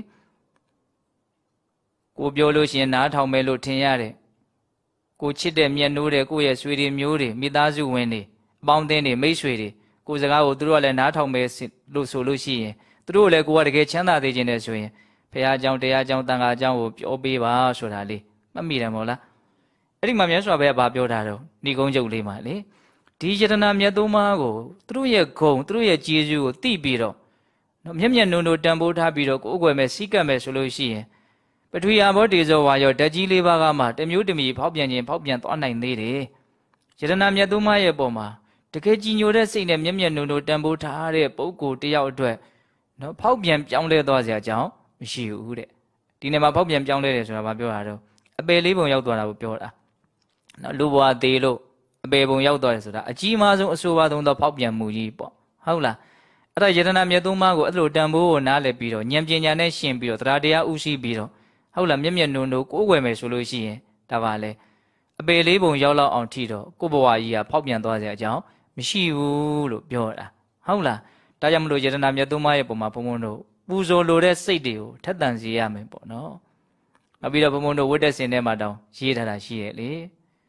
ကိုပြောလို့ရှိရင်နားထောင်မယ်လို့ထင်ရတယ်ကိုချစ်တဲ့မြတ်နိုးတဲ့ကိုရဲ့ဆွေတွေမျိုးတွေမိသားစုဝင်တွေအပေါင်းအသင်းတွေမိတ်ဆွေတွေကိုစကားကိုသူတို့ကလည်းနားထောင်မယ်လို့ဆိုလို့ရှိရင်သူတို့လည်းကိုကတကယ်ချမ်းသာသေးခြင်းနဲ့ဆိုရင်ဘုရားအကြောင်းတရားအကြောင်းတန်ခါအကြောင်းကိုပြောပေးပါဆိုတာလေးမှတ်မိတယ်မို့လားအဲ့ဒီမှာမြတ်စွာဘုရားဗာပြောတာတော့ဏိကုံးချုပ်လေးမှာလေဒီယတနာမြတ်သုံးပါးကိုသူတို့ရဲ့ဂုဏ်သူတို့ရဲ့ကျေးဇူးကိုသိပြီးတော့မျက်မျက်နှုံနှုံတန်ဖိုးထားပြီးတော့ကိုယ်အွယ်မဲ့စီးကပ်မဲ့ဆိုလို့ရှိရင်ပထဝီအာဘောတေဇောဝါယောဓာတ်ကြီးလေးပါးကမှတမျိုးတမီဖောက်ပြန်ခြင်းဖောက်ပြန်သွားနိုင်သေးတယ်ယတနာမြတ်သုံးပါးရဲ့ပုံမှာတကယ်ကြည်ညိုတဲ့စိတ်နဲ့မျက်မျက်နှုံနှုံတန်ဖိုးထားတဲ့ပုဂ္ဂိုလ်တယောက်အတွက်နော်ဖောက်ပြန်ပြောင်းလဲသွားစရာအကြောင်းမရှိဘူးတဲ့ဒီနေ့မှာဖောက်ပြန်ပြောင်းလဲတယ်ဆိုတာဘာပြောတာတော့အပယ်လေးပုံရောက်သွားတာကိုပြောတာနော်လူဘဝသေးလို့အပယ်ပုံရောက်သွားတယ်ဆိုတာအကြီးမားဆုံးအဆိုးပါဆုံးသောဖောက်ပြန်မှုကြီးပေါ့ဟုတ်လားအဲ့ဒါယတနာမြတ်သုံးပါးကိုအဲ့လိုတန်ဖိုးကိုနားလည်ပြီးတော့ဉာဏ်ပညာနဲ့ရှင်ပြီးတော့တရားတရားဥရှိပြီးတော့ဟုတ်လားမျက်မျက်နှုံနှုံကိုယ်ဝယ်မယ်ဆိုလို့ရှိရင်ဒါပါလေအပယ်လေးပုံရောက်လောက်အောင်ထိတော့ကိုယ့်ဘဝကြီးကဖောက်ပြန်သွားစရာအကြောင်းမရှိဘူးလို့ပြောတာဟုတ်လားဒါကြောင့်မလို့ယတနာမြတ်သုံးပါးရဲ့ပုံမှာဘုံဘုံတို့ပူဇော်လိုတဲ့စိတ်တွေကိုထက်သန်စေရမယ်ပေါ့နော်နောက်ပြီးတော့ဘုံဘုံတို့ဝိတ္တစင်ထဲမှာတောင်ရေးထားတာရှိရဲ့လေ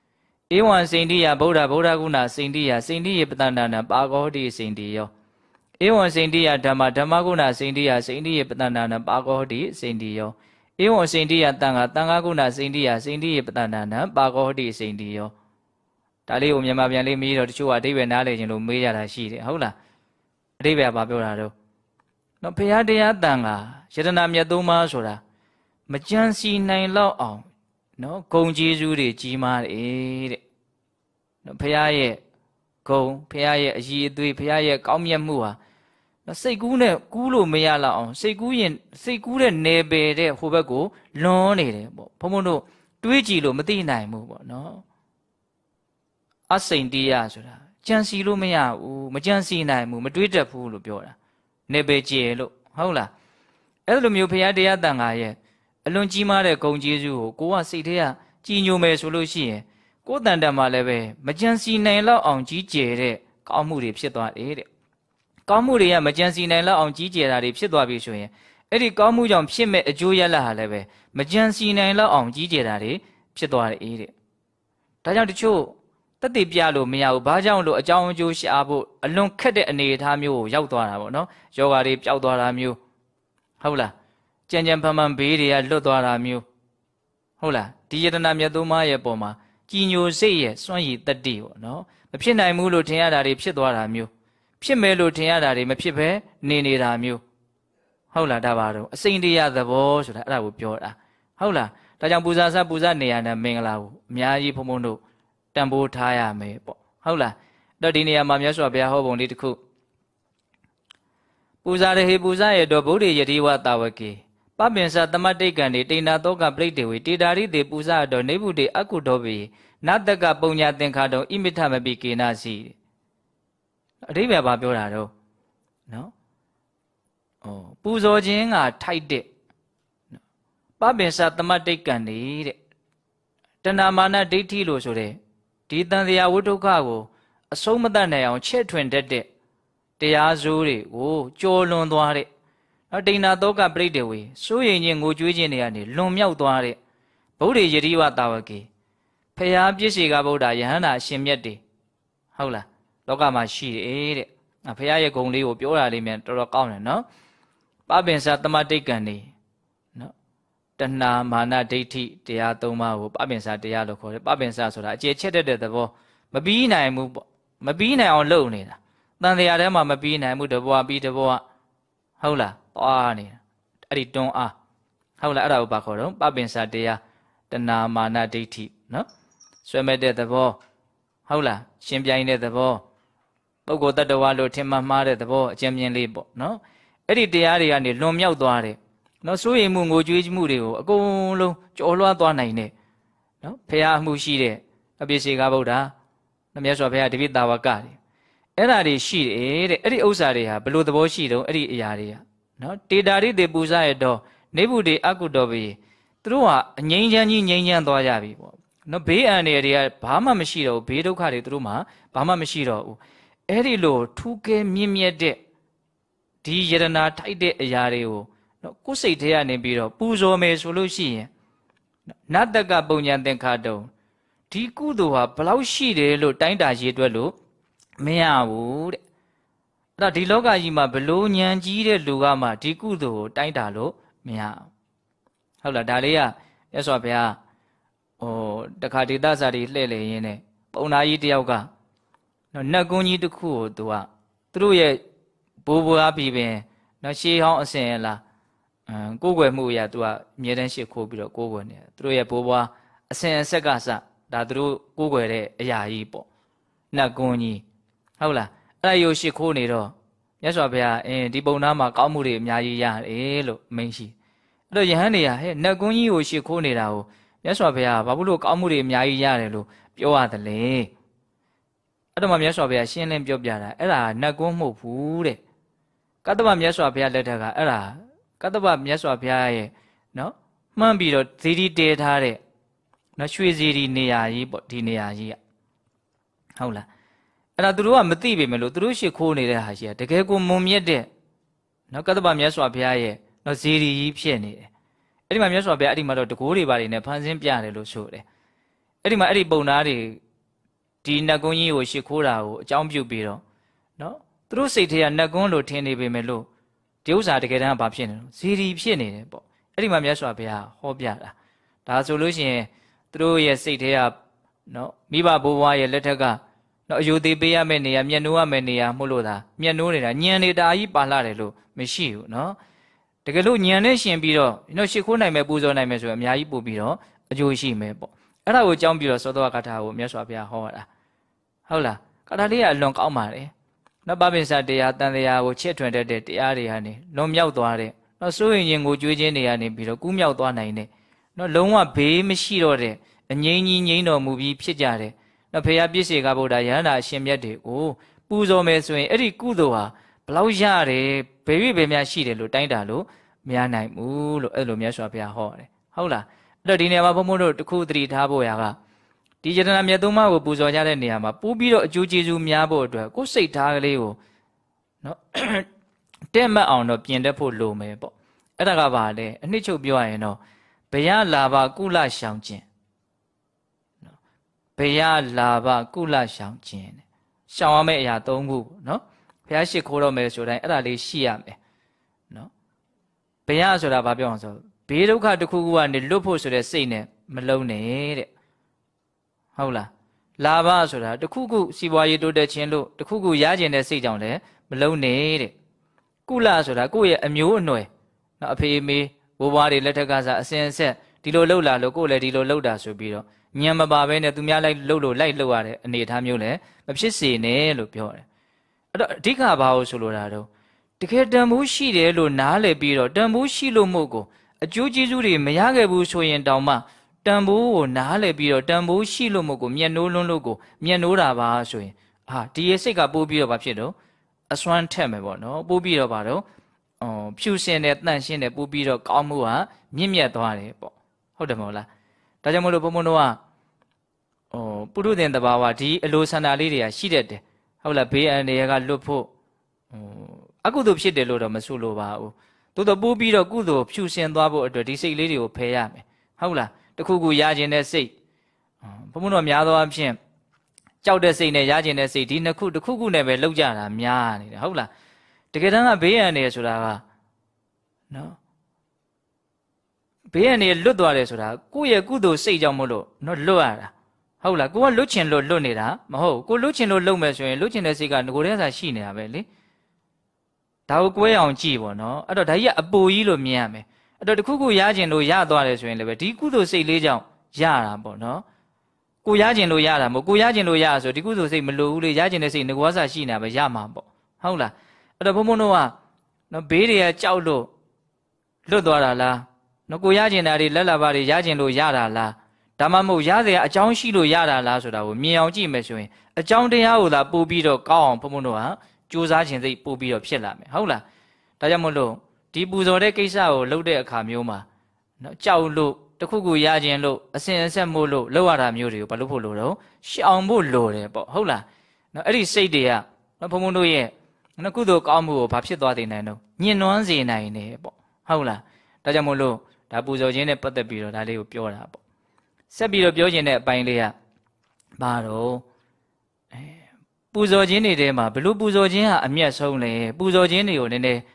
ဧဝံစိန္ဒိယဗုဒ္ဓဗုဒ္ဓဂုဏစိန္ဒိယစိန္ဒိယပတ္တနာနံပါကောတိစိန္ဒိယောဧဝံစိန္ဒိယဓမ္မဓမ္မဂုဏစိန္ဒိယစိန္ဒိယပတ္တနာနံပါကောတိစိန္ဒိယောဧဝံစိန္ဒိယတံဃာတံဃာဂုဏစိန္ဒိယစိန္ဒိယပတ္တနာနံပါကောတိစိန္ဒိယောဒါလေးကိုမြန်မာပြန်လေးမေးတော့တချို့ကအဓိပ္ပာယ်နားလည်ခြင်းလို့မေးကြတာရှိတယ်ဟုတ်လားအဓိပ္ပာယ်ဘာပြောတာတော့နော်ဘုရားတရားတန်ခါယတနာမြတ်သုံးပါးဆိုတာမကြံစီနိုင်လောက်အောင်နော်ဂုံကျေးဇူးတွေကြီးမားတယ်တဲ့နော်ဘုရားရဲ့ဂုံဘုရားရဲ့အည်အသွေးဘုရားရဲ့ကောင်းမြတ်မှုဟာနော်စိတ်ကူးနဲ့ကူးလို့မရလောက်အောင်စိတ်ကူးတဲ့နယ်ပယ်တဲ့ဟိုဘက်ကိုလွန်နေတယ်ပေါ့ဘုံဘုံတို့တွေးကြည့်လို့မသိနိုင်ဘူးပေါ့နော်အစိန်တရားဆိုတာကြံစီလို့မရဘူးမကြံစီနိုင်ဘူးမတွေးတတ်ဘူးလို့ပြောတာနေပေကျေလို့ဟုတ်လားအဲ့လိုမျိုးဘုရားတရားတန်ခါရဲ့အလွန်ကြီးမားတဲ့ဂုဏ်ကျေးဇူးကိုကိုကစိတ်ထဲကကြည်ညိုမယ်ဆိုလို့ရှိရင်ကိုယ်တန်တမှာလည်းပဲမကြံစီနိုင်လောက်အောင်ကြီးကျယ်တဲ့ကောင်းမှုတွေဖြစ်သွားတယ်တဲ့ကောင်းမှုတွေကမကြံစီနိုင်လောက်အောင်ကြီးကျယ်တာတွေဖြစ်သွားပြီဆိုရင်အဲ့ဒီကောင်းမှုကြောင့်ဖြစ်မဲ့အကျိုးရလဒ်ဟာလည်းပဲမကြံစီနိုင်လောက်အောင်ကြီးကျယ်တာတွေဖြစ်သွားတယ်တဲ့ဒါကြောင့်တချို့တက်တည်ပြလို့မရဘူးဘာကြောင့်လို့အကြောင်းအကျိုးရှာဖို့အလွန်ခက်တဲ့အနေအထားမျိုးကိုရောက်သွားတာပေါ့နော်ယောဂါတွေပျောက်သွားတာမျိုးဟုတ်လားကြံကြံဖန်ဖန်ဘေးတွေကလွတ်သွားတာမျိုးဟုတ်လားဒီယတနာမြတ်သုံးပါးရဲ့ပုံမှာကြည်ညိုစိတ်ရဲ့စွန့်ရည်တတ္တိပေါ့နော်မဖြစ်နိုင်ဘူးလို့ထင်ရတာတွေဖြစ်သွားတာမျိုးဖြစ်မယ်လို့ထင်ရတာတွေမဖြစ်ဘဲနေတာမျိုးဟုတ်လားဒါပါတော့အစိမ့်တရားသဘောဆိုတာအဲ့ဒါကိုပြောတာဟုတ်လားဒါကြောင့်ပူဇာဆပူဇာနေရတဲ့မင်္ဂလာကိုအများကြီးဘုံဘုံတို့တန်ဖိုးထားရမယ်ပေါ့ဟုတ်လားတော့ဒီနေရာမှာမြတ်စွာဘုရားဟောပုံလေးတစ်ခုပူဇာရဟေပူဇာရတော့ဗုဒ္ဓယတိဝတာဝကေပပင်္စသမတ္တိကံတေတိဏသောကပရိတေဝေတေတာရိတေပူဇာတော်နေဗုတေအကုတော်ပေနတကပုံညာသင်္ခါတော်ဣမိထမပိကေနစီအဓိပ္ပာယ်ဘာပြောတာတော့နော်ပူဇော်ခြင်းကထိုက်တဲ့ပပင်္စသမတ္တိကံတဲ့တဏမာနဒိဋ္ဌိလို့ဆိုတဲ့ဒီတန်တရားဝိဒုက္ခကိုအဆုံးမတတ်နိုင်အောင်ချဲ့ထွင်တတ်တဲ့တရားစိုးတွေကိုကြော်လွန်သွားတဲ့နော်တိဏသောကပရိဒေဝေစိုးရင်ချင်းငိုကြွေးခြင်းတွေကနေလွန်မြောက်သွားတဲ့ဗုဒ္ဓယတိဝတာဝကေဖရာပြည့်စေကဗုဒ္ဓယဟန္တာအရှင်မြတ်တွေဟုတ်လားလောကမှာရှိတယ်တဲ့ဖရာရဲ့ဂုဏ်လေးကိုပြောတာလေးမြန်တော်တော်ကောင်းတယ်နော်ပပင်္စသမတ္တိကံနေနော်တဏမာနဒိဋ္ဌိတရား၃ပါးကိုပပင်္စတရားလို့ခေါ်တယ်ပပင်္စဆိုတာအကျေချက်တဲ့သဘောမပြီးနိုင်ဘူးပေါ့မပြီးနိုင်အောင်လုပ်နေတာတန်တရားထဲမှာမပြီးနိုင်ဘူးတဘွားပြီးတဘွားဟုတ်လားသွားနေတာအဲ့ဒီတွန်းအားဟုတ်လားအဲ့ဒါကိုဘာခေါ်တော့ပပင်္စတရားတဏမာနဒိဋ္ဌိနော်ဆွဲမဲ့တဲ့သဘောဟုတ်လားရှင်ပြိုင်တဲ့သဘောပုဂ္ဂိုလ်တ attva လို့ထင်မှမှားတဲ့သဘောအကျဉ်းမြင်လေးပေါ့နော်အဲ့ဒီတရားတွေကနေလွန်မြောက်သွားတယ်နော်စိုးရိမ်မှုငိုကြွေးမှုတွေကိုအကုန်လုံးကျော်လွှားသွားနိုင်တဲ့နော်ဖရာအမှုရှိတဲ့အပြည့်စေကဗုဒ္ဓမြတ်စွာဘုရားတပိတာဝကတွေအဲ့ဓာတွေရှိတယ်တဲ့အဲ့ဒီဥစ္စာတွေဟာဘယ်လိုသဘောရှိတုံးအဲ့ဒီအရာတွေကနော်တေတာရိတေပူဇာရတော့နေဗုတေအကုတော်ပေသူတို့ဟာအငြိမ်းချမ်းကြီးငြိမ်းချမ်းသွားကြပြီပေါ့နော်ဘေးအန္တရာယ်တွေကဘာမှမရှိတော့ဘူးဘေးဒုက္ခတွေသူတို့မှာဘာမှမရှိတော့ဘူးအဲ့ဒီလိုထူးကဲမြင့်မြတ်တဲ့ဒီယရနာထိုက်တဲ့အရာတွေကိုနော်ကိုယ်စိတ်ထဲကနေပြီးတော့ပူဇော်မယ်ဆိုလို့ရှိရင်နတကပုံညာသင်္ခါတုံဒီကုသိုလ်ဟာဘလောက်ရှိတယ်လို့တိုင်းတာရေးတွက်လို့မရဘူးတဲ့အဲ့ဒါဒီလောကကြီးမှာဘလို့ဉာဏ်ကြီးတဲ့လူကမှဒီကုသိုလ်ကိုတိုင်းတာလို့မရဟုတ်လားဒါလေးကမြတ်စွာဘုရားတခါဒေသစာတွေလှည့်လေရင်းနဲ့ပုံနာကြီးတယောက်ကနော်နတ်ကုန်းကြီးတစ်ခုကိုသူတို့ရဲ့ဘိုးဘွားပြည်ပင်နော်ရှေးဟောင်းအစဉ်လားကိုးကွယ်မှုအရာသူကအမြဲတမ်းရှေ့ခိုးပြီးတော့ကိုးကွယ်နေတယ်သူတို့ရဲ့ဘိုးဘွားအစဉ်အဆက်ကစဒါသူတို့ကိုးကွယ်တဲ့အရာကြီးပေါ့နတ်ကွန်းကြီးဟုတ်လားအဲ့ဒါရိုရှေ့ခိုးနေတော့မြတ်စွာဘုရားဒီပုံနာမှာကောင်းမှုတွေအများကြီးရတယ်လို့မိန့်ရှိအဲ့တော့ယဟန်တွေကဟဲ့နတ်ကွန်းကြီးကိုရှေ့ခိုးနေတာကိုမြတ်စွာဘုရားဘာလို့ကောင်းမှုတွေအများကြီးရတယ်လို့ပြောရတယ်လေအဲ့တော့မှမြတ်စွာဘုရားရှင်းလင်းပြောပြတာအဲ့ဒါနတ်ကွန်းမဟုတ်ဘူးတဲ့ကတ္တဗမြတ်စွာဘုရားလက်ထက်ကအဲ့ဒါကတ္တဗမြတ်စွာဘုရားရဲ့နော်မှန်းပြီးတော့ဇီတိတဲထားတဲ့နော်ရွှေဇီတိနေရာကြီးပေါ့ဒီနေရာကြီးကဟုတ်လားအဲ့ဒါသူတို့ကမသိပေမဲ့လို့သူတို့ရှေ့ခိုးနေတဲ့ဟာရှိတာတကယ်ကိုမုံမြတ်တဲ့နော်ကတ္တဗမြတ်စွာဘုရားရဲ့နော်ဇီတိကြီးဖြစ်နေတယ်အဲ့ဒီမှာမြတ်စွာဘုရားအဲ့ဒီမှာတော့တကိုးတွေပါနေနဲ့ဖန်ဆင်းပြတယ်လို့ဆိုတယ်အဲ့ဒီမှာအဲ့ဒီပုံသားတွေဒီနတ်ကွန်းကြီးကိုရှ िख ိုးတာကိုအကြောင်းပြုပြီးတော့နော်သူတို့စိတ်ထဲကနတ်ကွန်းလို့ထင်နေပေမဲ့လို့ဒီဥစ္စာတကယ်တမ်းဘာဖြစ်နေလဲဇီရီဖြစ်နေတယ်ပေါ့အဲ့ဒီမှာမြတ်စွာဘုရားဟောပြတာဒါဆိုလို့ရှိရင်သူတို့ရဲ့စိတ်ထဲကနော်မိဘဘိုးဘွားရဲ့လက်ထက်ကနော်အယုသေးပေးရမယ့်နေရာမျက်နှိုးရမယ့်နေရာမှုလို့သာမျက်နှိုးနေတာညံနေတာကြီးပါလာတယ်လို့မရှိဘူးနော်တကယ်လို့ညံနဲ့ရှင်ပြီးတော့နော်ရှ िख ိုးနိုင်မယ်ပူဇော်နိုင်မယ်ဆိုရင်အများကြီးပို့ပြီးတော့အကျိုးရှိမယ်ပေါ့အဲ့ဒါကိုအကြောင်းပြီးတော့သောတော်ကထာကိုမြတ်စွာဘုရားဟောတာဟုတ်လားကထာလေးကအလွန်ကောင်းပါတယ်နော်ပပင်စတရားတန်တရားကိုချစ်ထွင်တတ်တဲ့တရားတွေဟာနေလွန်မြောက်သွားတဲ့နော်စိုးရင်ရင်ကိုကြွေးခြင်းတွေကနေပြီးတော့ကူးမြောက်သွားနိုင်တဲ့နော်လုံးဝဘေးမရှိတော့တဲ့အငြိမ်းကြီးငြိမ်းတော်မူပြီးဖြစ်ကြတယ်နော်ဖေယပြည့်စေကဗုဒ္ဓယန္တာအရှင်မြတ်တွေကိုပူဇော်မယ်ဆိုရင်အဲ့ဒီကုသိုလ်ဟာဘလောက်ရတယ်ဘယ်၍များရှိတယ်လို့တိုင်းတာလို့မရနိုင်ဘူးလို့အဲ့လိုမြတ်စွာဘုရားဟောတယ်ဟုတ်လားအဲ့တော့ဒီနေရာမှာဘုန်းဘုန်းတို့တခုသတိထားဖို့ရာကဒီယတနာမြတ်သုံးပါးကိုပူဇော်ကြတဲ့နေရာမှာပို့ပြီးတော့အကျိုးကျေးဇူးများဖို့အတွက်ကိုယ်စိတ်ထားကလေးကိုနော်တဲ့မှတ်အောင်တော့ပြင်တတ်ဖို့လိုမယ်ပေါ့အဲ့ဒါကဘာလဲအနှစ်ချုပ်ပြောရရင်တော့ဘယလာဘကုလရှောင်ခြင်းနော်ဘယလာဘကုလရှောင်ခြင်းရှောင်ရမယ့်အရာ၃ခုပေါ့နော်ဘုရားရှိခိုးတော့မယ်ဆိုတိုင်းအဲ့ဒါလေးရှိရမယ်နော်ဘယဆိုတာဘာပြောအောင်ဆိုဘေးဒုက္ခတစ်ခုခုကနေလွတ်ဖို့ဆိုတဲ့စိတ်နဲ့မလုံးနဲ့တဲ့ဟုတ်လားလာဘဆိုတာတခုခုစီးပွားရေးတိုးတက်ခြင်းလို့တခုခုရကျင်တဲ့စိတ်ကြောင့်လည်းမလုံးနဲ့တဲ့ကုလဆိုတာကိုယ့်ရဲ့အမျိုးအနွယ်နော်အဖေအမေဘိုးဘွားတွေလက်ထက်ကစားအစဉ်အဆက်ဒီလိုလှုပ်လာလို့ကိုယ်လည်းဒီလိုလှုပ်တာဆိုပြီးတော့ညံမပါဘဲနဲ့သူများလိုက်လှုပ်လို့လိုက်လှုပ်ရတဲ့အနေအထားမျိုးလည်းမဖြစ်စေနဲ့လို့ပြောတယ်အဲ့တော့အဓိကဘာလို့ဆိုလိုတာတော့တကယ်တန်ဖိုးရှိတယ်လို့နားလည်ပြီးတော့တန်ဖိုးရှိလို့မို့ကိုအကျိုးကျေးဇူးတွေမရခဲ့ဘူးဆိုရင်တောင်မှတန်ဖိုးကိုနားလည်ပြီးတော့တန်ဖိုးရှိလို့မို့ကိုမျက်နှိုးလွန်းလို့ကိုမျက်နှိုးတာပါဆိုရင်ဒီရဲ့စိတ်ကပိုးပြီးတော့ဘာဖြစ်တော့အစွမ်းထက်မယ်ပေါ့နော်ပိုးပြီးတော့ဘာတော့ဖြူစင်တဲ့တန့်ရှင်းတဲ့ပိုးပြီးတော့ကောင်းမှုဟာမြင့်မြတ်သွားတယ်ပေါ့ဟုတ်တယ်မဟုတ်လားဒါကြောင့်မလို့ဘုံဘုံတို့ကပုရုသင်တဘာဝဒီအလိုဆန္ဒလေးတွေကရှိတတ်တယ်ဟုတ်လားဘေးအန္တရာယ်ကလွတ်ဖို့အကုသိုလ်ဖြစ်တယ်လို့တော့မဆိုလိုပါဘူးသို့တော့ပိုးပြီးတော့ကုသိုလ်ဖြူစင်သွားဖို့အတွက်ဒီစိတ်လေးတွေကိုဖယ်ရမယ်ဟုတ်လားတခုခုရခြင်းတဲ့စိတ်ဘုံဘုံတို့များသောအားဖြင့်ကြောက်တဲ့စိတ်နဲ့ရခြင်းတဲ့စိတ်ဒီနှစ်ခုတစ်ခုခုနဲ့ပဲလောက်ကြတာများနေတယ်ဟုတ်လားတကယ်တမ်းကဘေးအန္တရာယ်ဆိုတာကနော်ဘေးအန္တရာယ်လွတ်သွားတယ်ဆိုတာကိုယ့်ရဲ့ကုသိုလ်စိတ်ကြောင့်မလို့နော်လွတ်ရတာဟုတ်လားကိုကလွတ်ချင်လို့လွတ်နေတာမဟုတ်ကိုလွတ်ချင်လို့လွတ်မယ်ဆိုရင်လွတ်ချင်တဲ့စိတ်ကငကိုယ်တည်းသာရှိနေတာပဲလေဒါကိုကွဲအောင်ကြည့်ပေါ့နော်အဲ့တော့ဒါကြီးကအပူကြီးလို့မြင်ရမယ်အဲ့တော့တခုခုရကျင်လို့ရသွားတယ်ဆိုရင်လည်းပဲဒီကုသိုလ်စိတ်လေးကြောင့်ရတာပေါ့နော်ကိုရကျင်လို့ရတာမဟုတ်ကိုရကျင်လို့ရဆိုဒီကုသိုလ်စိတ်မလိုဘူးလေရကျင်တဲ့စိတ်ငကိုယ်စားရှိနေတာပဲရမှာပေါ့ဟုတ်လားအဲ့တော့ဘုံဘုံတို့ကနော်ဘေးတွေကကြောက်လို့လွတ်သွားတာလားနော်ကိုရကျင်တာတွေလက်လာပါတွေရကျင်လို့ရတာလားဒါမှမဟုတ်ရစရာအကြောင်းရှိလို့ရတာလားဆိုတာကိုမြင်အောင်ကြည့်မယ်ဆိုရင်အကြောင်းတရားကိုသာပို့ပြီးတော့ကောင်းအောင်ဘုံဘုံတို့ကကြိုးစားခြင်းစိတ်ပို့ပြီးတော့ဖြစ်လာမယ်ဟုတ်လားဒါကြောင့်မို့လို့ဒီပူဇော်တဲ့ကိစ္စကိုလုပ်တဲ့အခါမျိုးမှာနော်ကြောက်လို့တခုခုရခြင်းလို့အစဉ်အဆက်မို့လို့လောက်ရတာမျိုးတွေကိုဘာလို့ဖို့လို့တော့ရှောင်ဖို့လိုတယ်ပေါ့ဟုတ်လားနော်အဲ့ဒီစိတ်တွေကနော်ဘုံဘုံတို့ရဲ့နော်ကုသိုလ်ကောင်းမှုကိုဘာဖြစ်သွားနိုင်တယ်တော့ညှဉ်းနှွမ်းစေနိုင်တယ်ပေါ့ဟုတ်လားဒါကြောင့်မို့လို့ဒါပူဇော်ခြင်းနဲ့ပတ်သက်ပြီးတော့ဒါလေးကိုပြောတာပေါ့ဆက်ပြီးတော့ပြောခြင်းတဲ့အပိုင်းလေးကဘာတော့ပူဇော်ခြင်းတွေထဲမှာဘလို့ပူဇော်ခြင်းဟာအမျက်ဆုံးလဲပူဇော်ခြင်းတွေကိုနည်းနည်း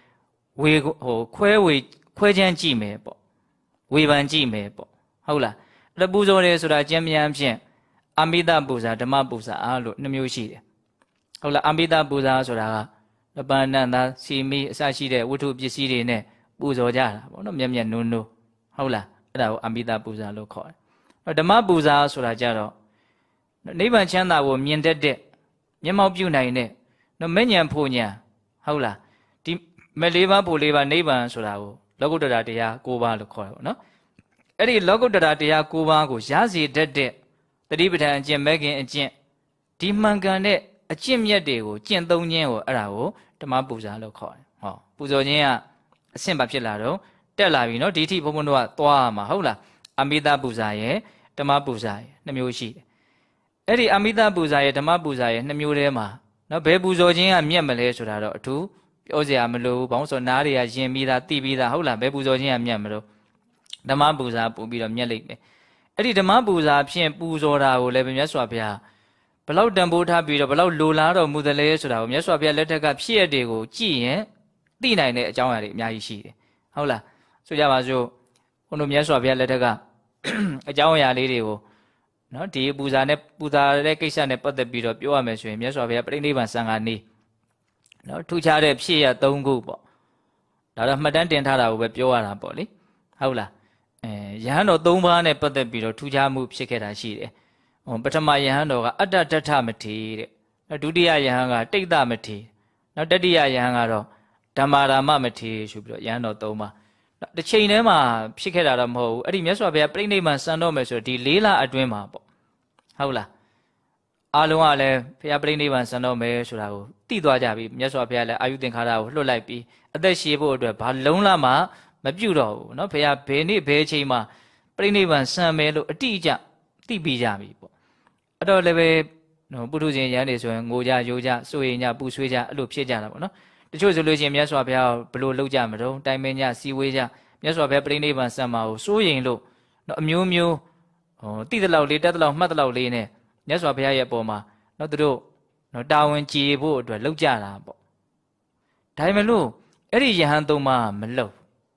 ခွဲချမ်းကြည့်မယ်ပေါ့ဝေဖန်ကြည့်မယ်ပေါ့ဟုတ်လားအဲ့ပူဇော်တယ်ဆိုတာကျမ်းမြန်ဖြင့်အမိတပူဇာဓမ္မပူဇာအားလို့နှစ်မျိုးရှိတယ်ဟုတ်လားအမိတပူဇာဆိုတာကပန္နန္တာစီမီအစရှိတဲ့ဝတ္ထုပစ္စည်းတွေနဲ့ပူဇော်ကြတာပေါ့နော်မျက်မျက်နှုံနှုံဟုတ်လားအဲ့ဒါကိုအမိတပူဇာလို့ခေါ်တယ်ဓမ္မပူဇာဆိုတာကြတော့နိဗ္ဗာန်ချမ်းသာကိုမြင်တတ်တဲ့မျက်မှောက်ပြုနိုင်တဲ့နော်မဲ့ဉဏ်ဖို့ဉဏ်ဟုတ်လားဒီမဲ့၄ပါးဖို့၄ပါးနိဗ္ဗာန်ဆိုတာကိုလောကုတ္တရာတရား၉ပါးလို့ခေါ်တယ်ပေါ့နော်အဲ့ဒီလောကုတ္တရာတရား၉ပါးကိုရစေတတ်တဲ့တတိပဋ္ဌာန်အကျင့်မဲ့ခင်အကျင့်ဒီမှန်ကန်တဲ့အကျင့်မြတ်တွေကိုကျင့်သုံးခြင်းကိုအဲ့ဒါကိုဓမ္မပူဇာလို့ခေါ်တယ်ဟောပူဇော်ခြင်းကအဆင့်ပါဖြစ်လာတော့တက်လာပြီနော်ဒီထိဘုန်းဘုန်းတို့ကသွားရမှာဟုတ်လားအမိတပူဇာရဲ့ဓမ္မပူဇာရဲ့နှစ်မျိုးရှိတယ်အဲ့ဒီအမိတပူဇာရဲ့ဓမ္မပူဇာရဲ့နှစ်မျိုးထဲမှာနော်ဘယ်ပူဇော်ခြင်းကမြတ်မလဲဆိုတာတော့အထူးပြောစရာမလိုဘူးဘောင်းဆိုနားတွေကယင်ပြီးသားသိပြီးသားဟုတ်လားဘယ်ပူဇော်ခြင်းကမြတ်မလို့ဓမ္မပူဇာပူပြီးတော့မြတ်လိမ့်မယ်အဲ့ဒီဓမ္မပူဇာဖြင့်ပူဇော်တာကိုလည်းမြတ်စွာဘုရားဘလောက်တန်ဖိုးထားပြီးတော့ဘလောက်လိုလားတော်မူတယ်လဲဆိုတာကိုမြတ်စွာဘုရားလက်ထက်ကဖြစ်ရတွေကိုကြည့်ရင်သိနိုင်တဲ့အကြောင်းအရာတွေအများကြီးရှိတယ်ဟုတ်လားဆိုကြပါစို့ဘုန်းတို့မြတ်စွာဘုရားလက်ထက်ကအကြောင်းအရာလေးတွေကိုနော်ဒီပူဇာတဲ့ကိစ္စနဲ့ပတ်သက်ပြီးတော့ပြောရမယ်ဆိုရင်မြတ်စွာဘုရားပြိဋိဘံစံဃာနေနော်ထူးခြားတဲ့ဖြစ်ရ၃ခုပေါ့ဒါတော့မှတ်တမ်းတင်ထားတာကိုပဲပြောရတာပေါ့လေဟုတ်လားယဟန်တော်၃ပါးနဲ့ပတ်သက်ပြီးတော့ထူးခြားမှုဖြစ်ခဲ့တာရှိတယ်ပထမယဟန်တော်ကအတ္တတထမထေတဲ့ဒုတိယယဟန်ကတိတ်တမထေနောက်တတိယယဟန်ကတော့ဓမ္မာရာမမထေဆိုပြီးတော့ယဟန်တော်၃ပါးတစ်ချိန်တည်းမှာဖြစ်ခဲ့တာတော့မဟုတ်ဘူးအဲ့ဒီမြတ်စွာဘုရားပြိဋိဘံစံတော်မယ်ဆိုဒီ၄လအတွင်းမှာပေါ့ဟုတ်လားအားလုံးကလည်းဘုရားပြိဋိဘံစံတော်မယ်ဆိုတာကိုသိသွားကြပြီမြတ်စွာဘုရားလည်းအာယုသင်္ခါရကိုလွှတ်လိုက်ပြီးအသက်ရှည်ဖို့အတွက်ဘာလုံးလာမှမပြုတ်တော့ဘူးเนาะဘုရားဘယ်နေ့ဘယ်ချိန်မှာပြိဋိဘံစံမယ်လို့အတိအကျသိပြီးကြပြီပေါ့အဲ့တော့လည်းပဲပုထုဇဉ်ရဟန်းတွေဆိုရင်ငိုကြရိုးကြစိုးရိမ်ကြပူဆွေးကြအဲ့လိုဖြစ်ကြတာပေါ့နော်တချို့ဆိုလို့ရှိရင်မြတ်စွာဘုရားဘယ်လိုလုပ်ကြမလို့တိုင်ပင်ကြစီဝေးကြမြတ်စွာဘုရားပြိဋိဘံစံမှာကိုစိုးရိမ်လို့အမျိုးမျိုးတိတလောက်လေးတက်တလောက်မှတ်တလောက်လေးနဲ့မြတ်စွာဘုရားရဲ့အပေါ်မှာသူတို့တာဝန်ကြည်ဖို့အတွက်လုပ်ကြတာပေါ့ဒါပေမဲ့လို့အဲ့ဒီယဟန်သုံးပါးမလုပ်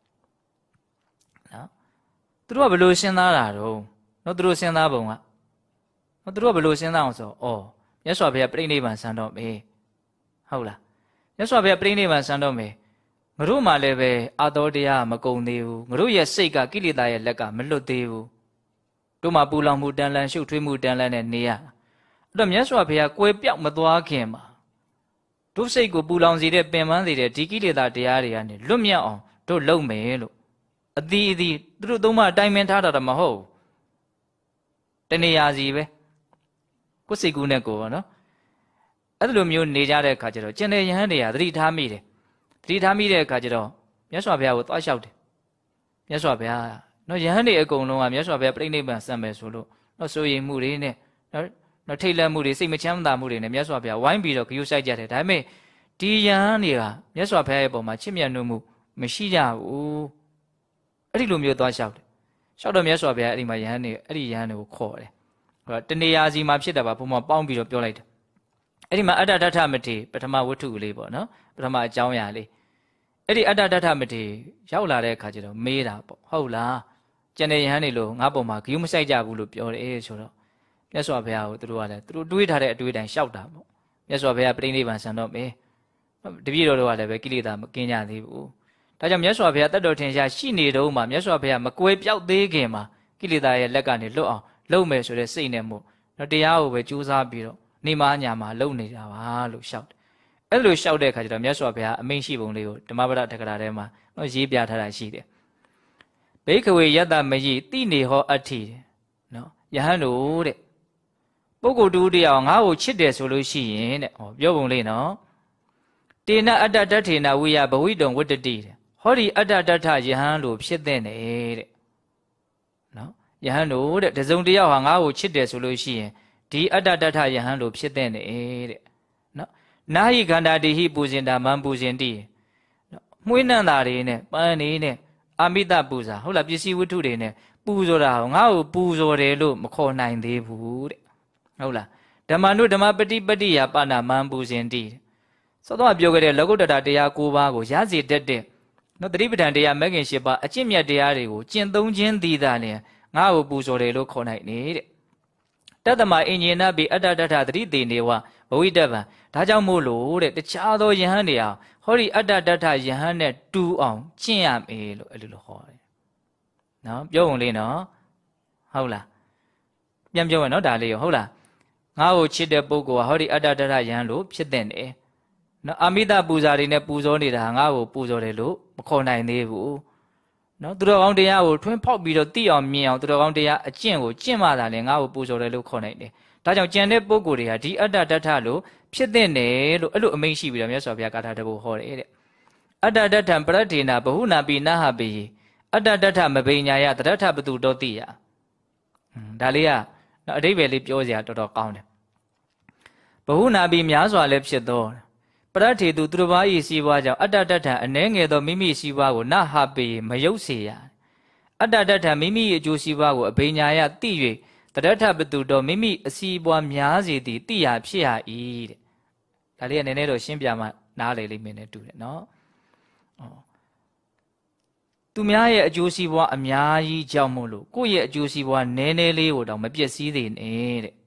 နော်သူတို့ကဘယ်လိုစဉ်းစားတာတော့သူတို့စဉ်းစားပုံကသူတို့ကဘယ်လိုစဉ်းစားအောင်ဆိုမြတ်စွာဘုရားပြိဋိဘံစံတော်မယ်ဟုတ်လားမြတ်စွာဘုရားပြိဋိဘံစံတော်မယ်ငါတို့မှလည်းပဲအာတော်တရားမကုံသေးဘူးငါတို့ရဲ့စိတ်ကကိလေသာရဲ့လက်ကမလွတ်သေးဘူးတို့မှပူလောင်မှုတန်လန့်ရှုပ်ထွေးမှုတန်လန့်နဲ့နေရအဲ့တော့မြတ်စွာဘုရားကွယ်ပြောက်မသွားခင်မှာတို့စိတ်ကိုပူလောင်စေတဲ့ပင်ပန်းစေတဲ့ဒီကိလေသာတရားတွေကနေလွတ်မြောက်အောင်တို့လုပ်မယ်လို့အသီးသူတို့သုံးပါအတိုင်းမင်းထားတာတော့မဟုတ်တဏှာစီပဲကိုယ်စိတ်ကူးနဲ့ကိုယ်ပေါ့နော်အဲ့လိုမျိုးနေကြတဲ့အခါကျတော့ကျန်တဲ့ယဟန်တွေကသတိထားမိတယ်သတိထားမိတဲ့အခါကျတော့မြတ်စွာဘုရားကိုသွားလျှောက်တယ်မြတ်စွာဘုရားနော်ယဟန်တွေအကုန်လုံးကမြတ်စွာဘုရားပြိဋိဘံစံမယ်ဆိုလို့နော်စိုးရိမ်မှုတွေနဲ့နော်ထိတ်လန့်မှုတွေစိတ်မချမ်းသာမှုတွေနဲ့မြတ်စွာဘုရားဝိုင်းပြီးတော့ဂရုစိုက်ကြတယ်ဒါပေမဲ့ဒီယဟန်တွေကမြတ်စွာဘုရားရဲ့ပုံမှာချစ်မြတ်နိုးမှုမရှိကြဘူးအဲ့ဒီလိုမျိုးသွားလျှောက်တယ်လျှောက်တော့မြတ်စွာဘုရားအဲ့ဒီမှာယဟန်တွေအဲ့ဒီယဟန်တွေကိုခေါ်တယ်တဏှာစီမှာဖြစ်တာပါဘုံမှာပေါင်းပြီးတော့ပြောလိုက်တယ်အဲ့ဒီမှာအတ္တတထမထေပထမဝတ္ထုလေးပေါ့နော်ပထမအကြောင်းအရာလေးအဲ့ဒီအတ္တတထမထေရောက်လာတဲ့အခါကျတော့မေးတာပေါ့ဟုတ်လားကျန်တဲ့ယဟန်တွေလို့ငါပုံမှာဂရုမစိုက်ကြဘူးလို့ပြောတယ်ဆိုတော့မြတ်စွာဘုရားကိုသူတို့ကလည်းသူတို့တွေးထားတဲ့အတွေးတိုင်းလျှောက်တာပေါ့မြတ်စွာဘုရားပြိဋိဘံစံတော့မေးတပည့်တော်တို့ကလည်းပဲကိလေသာမကင်းကြသေးဘူးဒါကြောင့်မြတ်စွာဘုရားတတ်တော်ထင်ရှားရှိနေတော့မှမြတ်စွာဘုရားမကွယ်ပြောက်သေးခင်မှာကိလေသာရဲ့လက်ကနေလွတ်အောင်လုပ်မယ်ဆိုတဲ့စိတ်နဲ့မို့တရားကိုပဲကြိုးစားပြီးတော့နေမညာမှာလုပ်နေတာပါလို့ရှောက်တယ်အဲ့လိုရှောက်တဲ့အခါကျတော့မြတ်စွာဘုရားအမိန့်ရှိပုံလေးကိုဓမ္မပဒထက္ကရာထဲမှာရေးပြထားတာရှိတယ်ဘိက္ခဝေယတ္တမယိတိနေဟောအဋ္ဌိနော်ယဟန်တို့တဲ့ပုဂ္ဂိုလ်တူတရားငါ့ကိုချစ်တယ်ဆိုလို့ရှိရင်တဲ့ပြောပုံလေးနော်တေနအတ္တတထေနဝိယဘဝိတုံဝတ္တတိတဲ့ဟောဒီအတ္တတထယဟန်လို့ဖြစ်တဲ့တဲ့နော်ယဟန်တို့တဲ့တစုံတယောက်ဟာငါ့ကိုချစ်တယ်ဆိုလို့ရှိရင်ဒီအတ္တတထယဟန်လို့ဖြစ်တဲ့တဲ့နော်နာဟိခန္ဓာတိဟိပူဇင်တာမံပူဇင်တိမွှေးနှံတာတွေနဲ့ပန်းနေနဲ့အာမိတပူဇာဟုတ်လားပစ္စည်းဝတ္ထုတွေနဲ့ပူဇော်တာဟောငါ့ကိုပူဇော်တယ်လို့မခေါ်နိုင်သေးဘူးတဲ့ဟုတ်လားဓမ္မနုဓမ္မပฏิပတ္တိယပါဏမံပူဇင်တိစောတော့ပြောခဲ့တဲ့လောကုတ္တရာတရား၉ပါးကိုရစေတတ်တဲ့နော်တတိပဋ္ဌာန်တရားမဂ်ခင်၈ပါးအကျင့်မြတ်တရားတွေကိုကျင့်သုံးခြင်းသည်သာလျှင်ငါ့ကိုပူဇော်တယ်လို့ခေါ်နိုင်နေတဲ့တတ္တမအင်ဂျင်နာပိအတ္တတထသတိတေနေဝဘဝိတ္တဗံဒါကြောင့်မို့လို့တဲ့တခြားသောယဟန်တွေဟာဟောဒီအတ္တတထယဟန်နဲ့တူအောင်ကျင့်ရမယ်လို့အဲ့လိုဟောတယ်နော်ပြောဝင်လေးနော်ဟုတ်လားပြန်ပြောမယ်နော်ဒါလေးရောဟုတ်လားငါ့ကိုချစ်တဲ့ပုဂ္ဂိုလ်ကဟောဒီအတ္တတထယဟန်လို့ဖြစ်တဲ့တယ်နော်အာမိတပူဇာတွေနဲ့ပူဇော်နေတာငါ့ကိုပူဇော်တယ်လို့မခေါ်နိုင်သေးဘူးနော်သူတော်ကောင်းတရားကိုထွန်းဖောက်ပြီးတော့သိအောင်မြင်အောင်သူတော်ကောင်းတရားအကျင့်ကိုကျင့်မှသာလေငါ့ကိုပူဇော်တယ်လို့ခေါ်နိုင်တယ်ဒါကြောင့်ကျန်တဲ့ပုဂ္ဂိုလ်တွေဟာဒီအတ္တတထလို့ဖြစ်တဲ့တယ်လို့အဲ့လိုအမိန့်ရှိပြီးတော့မြတ်စွာဘုရားကာထာတပုဟောတယ်တဲ့အတ္တတထံပရထေနာဘဟုနာပိနဟပိအတ္တတထမဘိညာယတရထပတုတောတိယဒါလေးကအဓိပ္ပာယ်လေးပြောစရာတော်တော်ကောင်းတယ်ဘဟုနာပိများစွာလည်းဖြစ်သောပရထေသူသူတစ်ပါး၏စီးပွားကြောင့်အတ္တတထံအနှဲငယ်သောမိမိစီးပွားကိုနဟပိမယုတ်စေရအတ္တတထံမိမိ၏အကျိုးစီးပွားကိုအဘိညာယသိ၍တရထဘတုတော်မိမိအစီပွားများစေသည်တိရဖြစ်ရ၏တဲ့ဒါလေးကနည်းနည်းတော့ရှင်းပြမှနားလေလိမ့်မယ်နဲ့တူတယ်နော်သူများရဲ့အကျိုးစီးပွားအများကြီးကြောင့်မို့လို့ကိုယ့်ရဲ့အကျိုးစီးပွားနည်းနည်းလေးကိုတော့မပျက်စီးသေးနဲ့တဲ့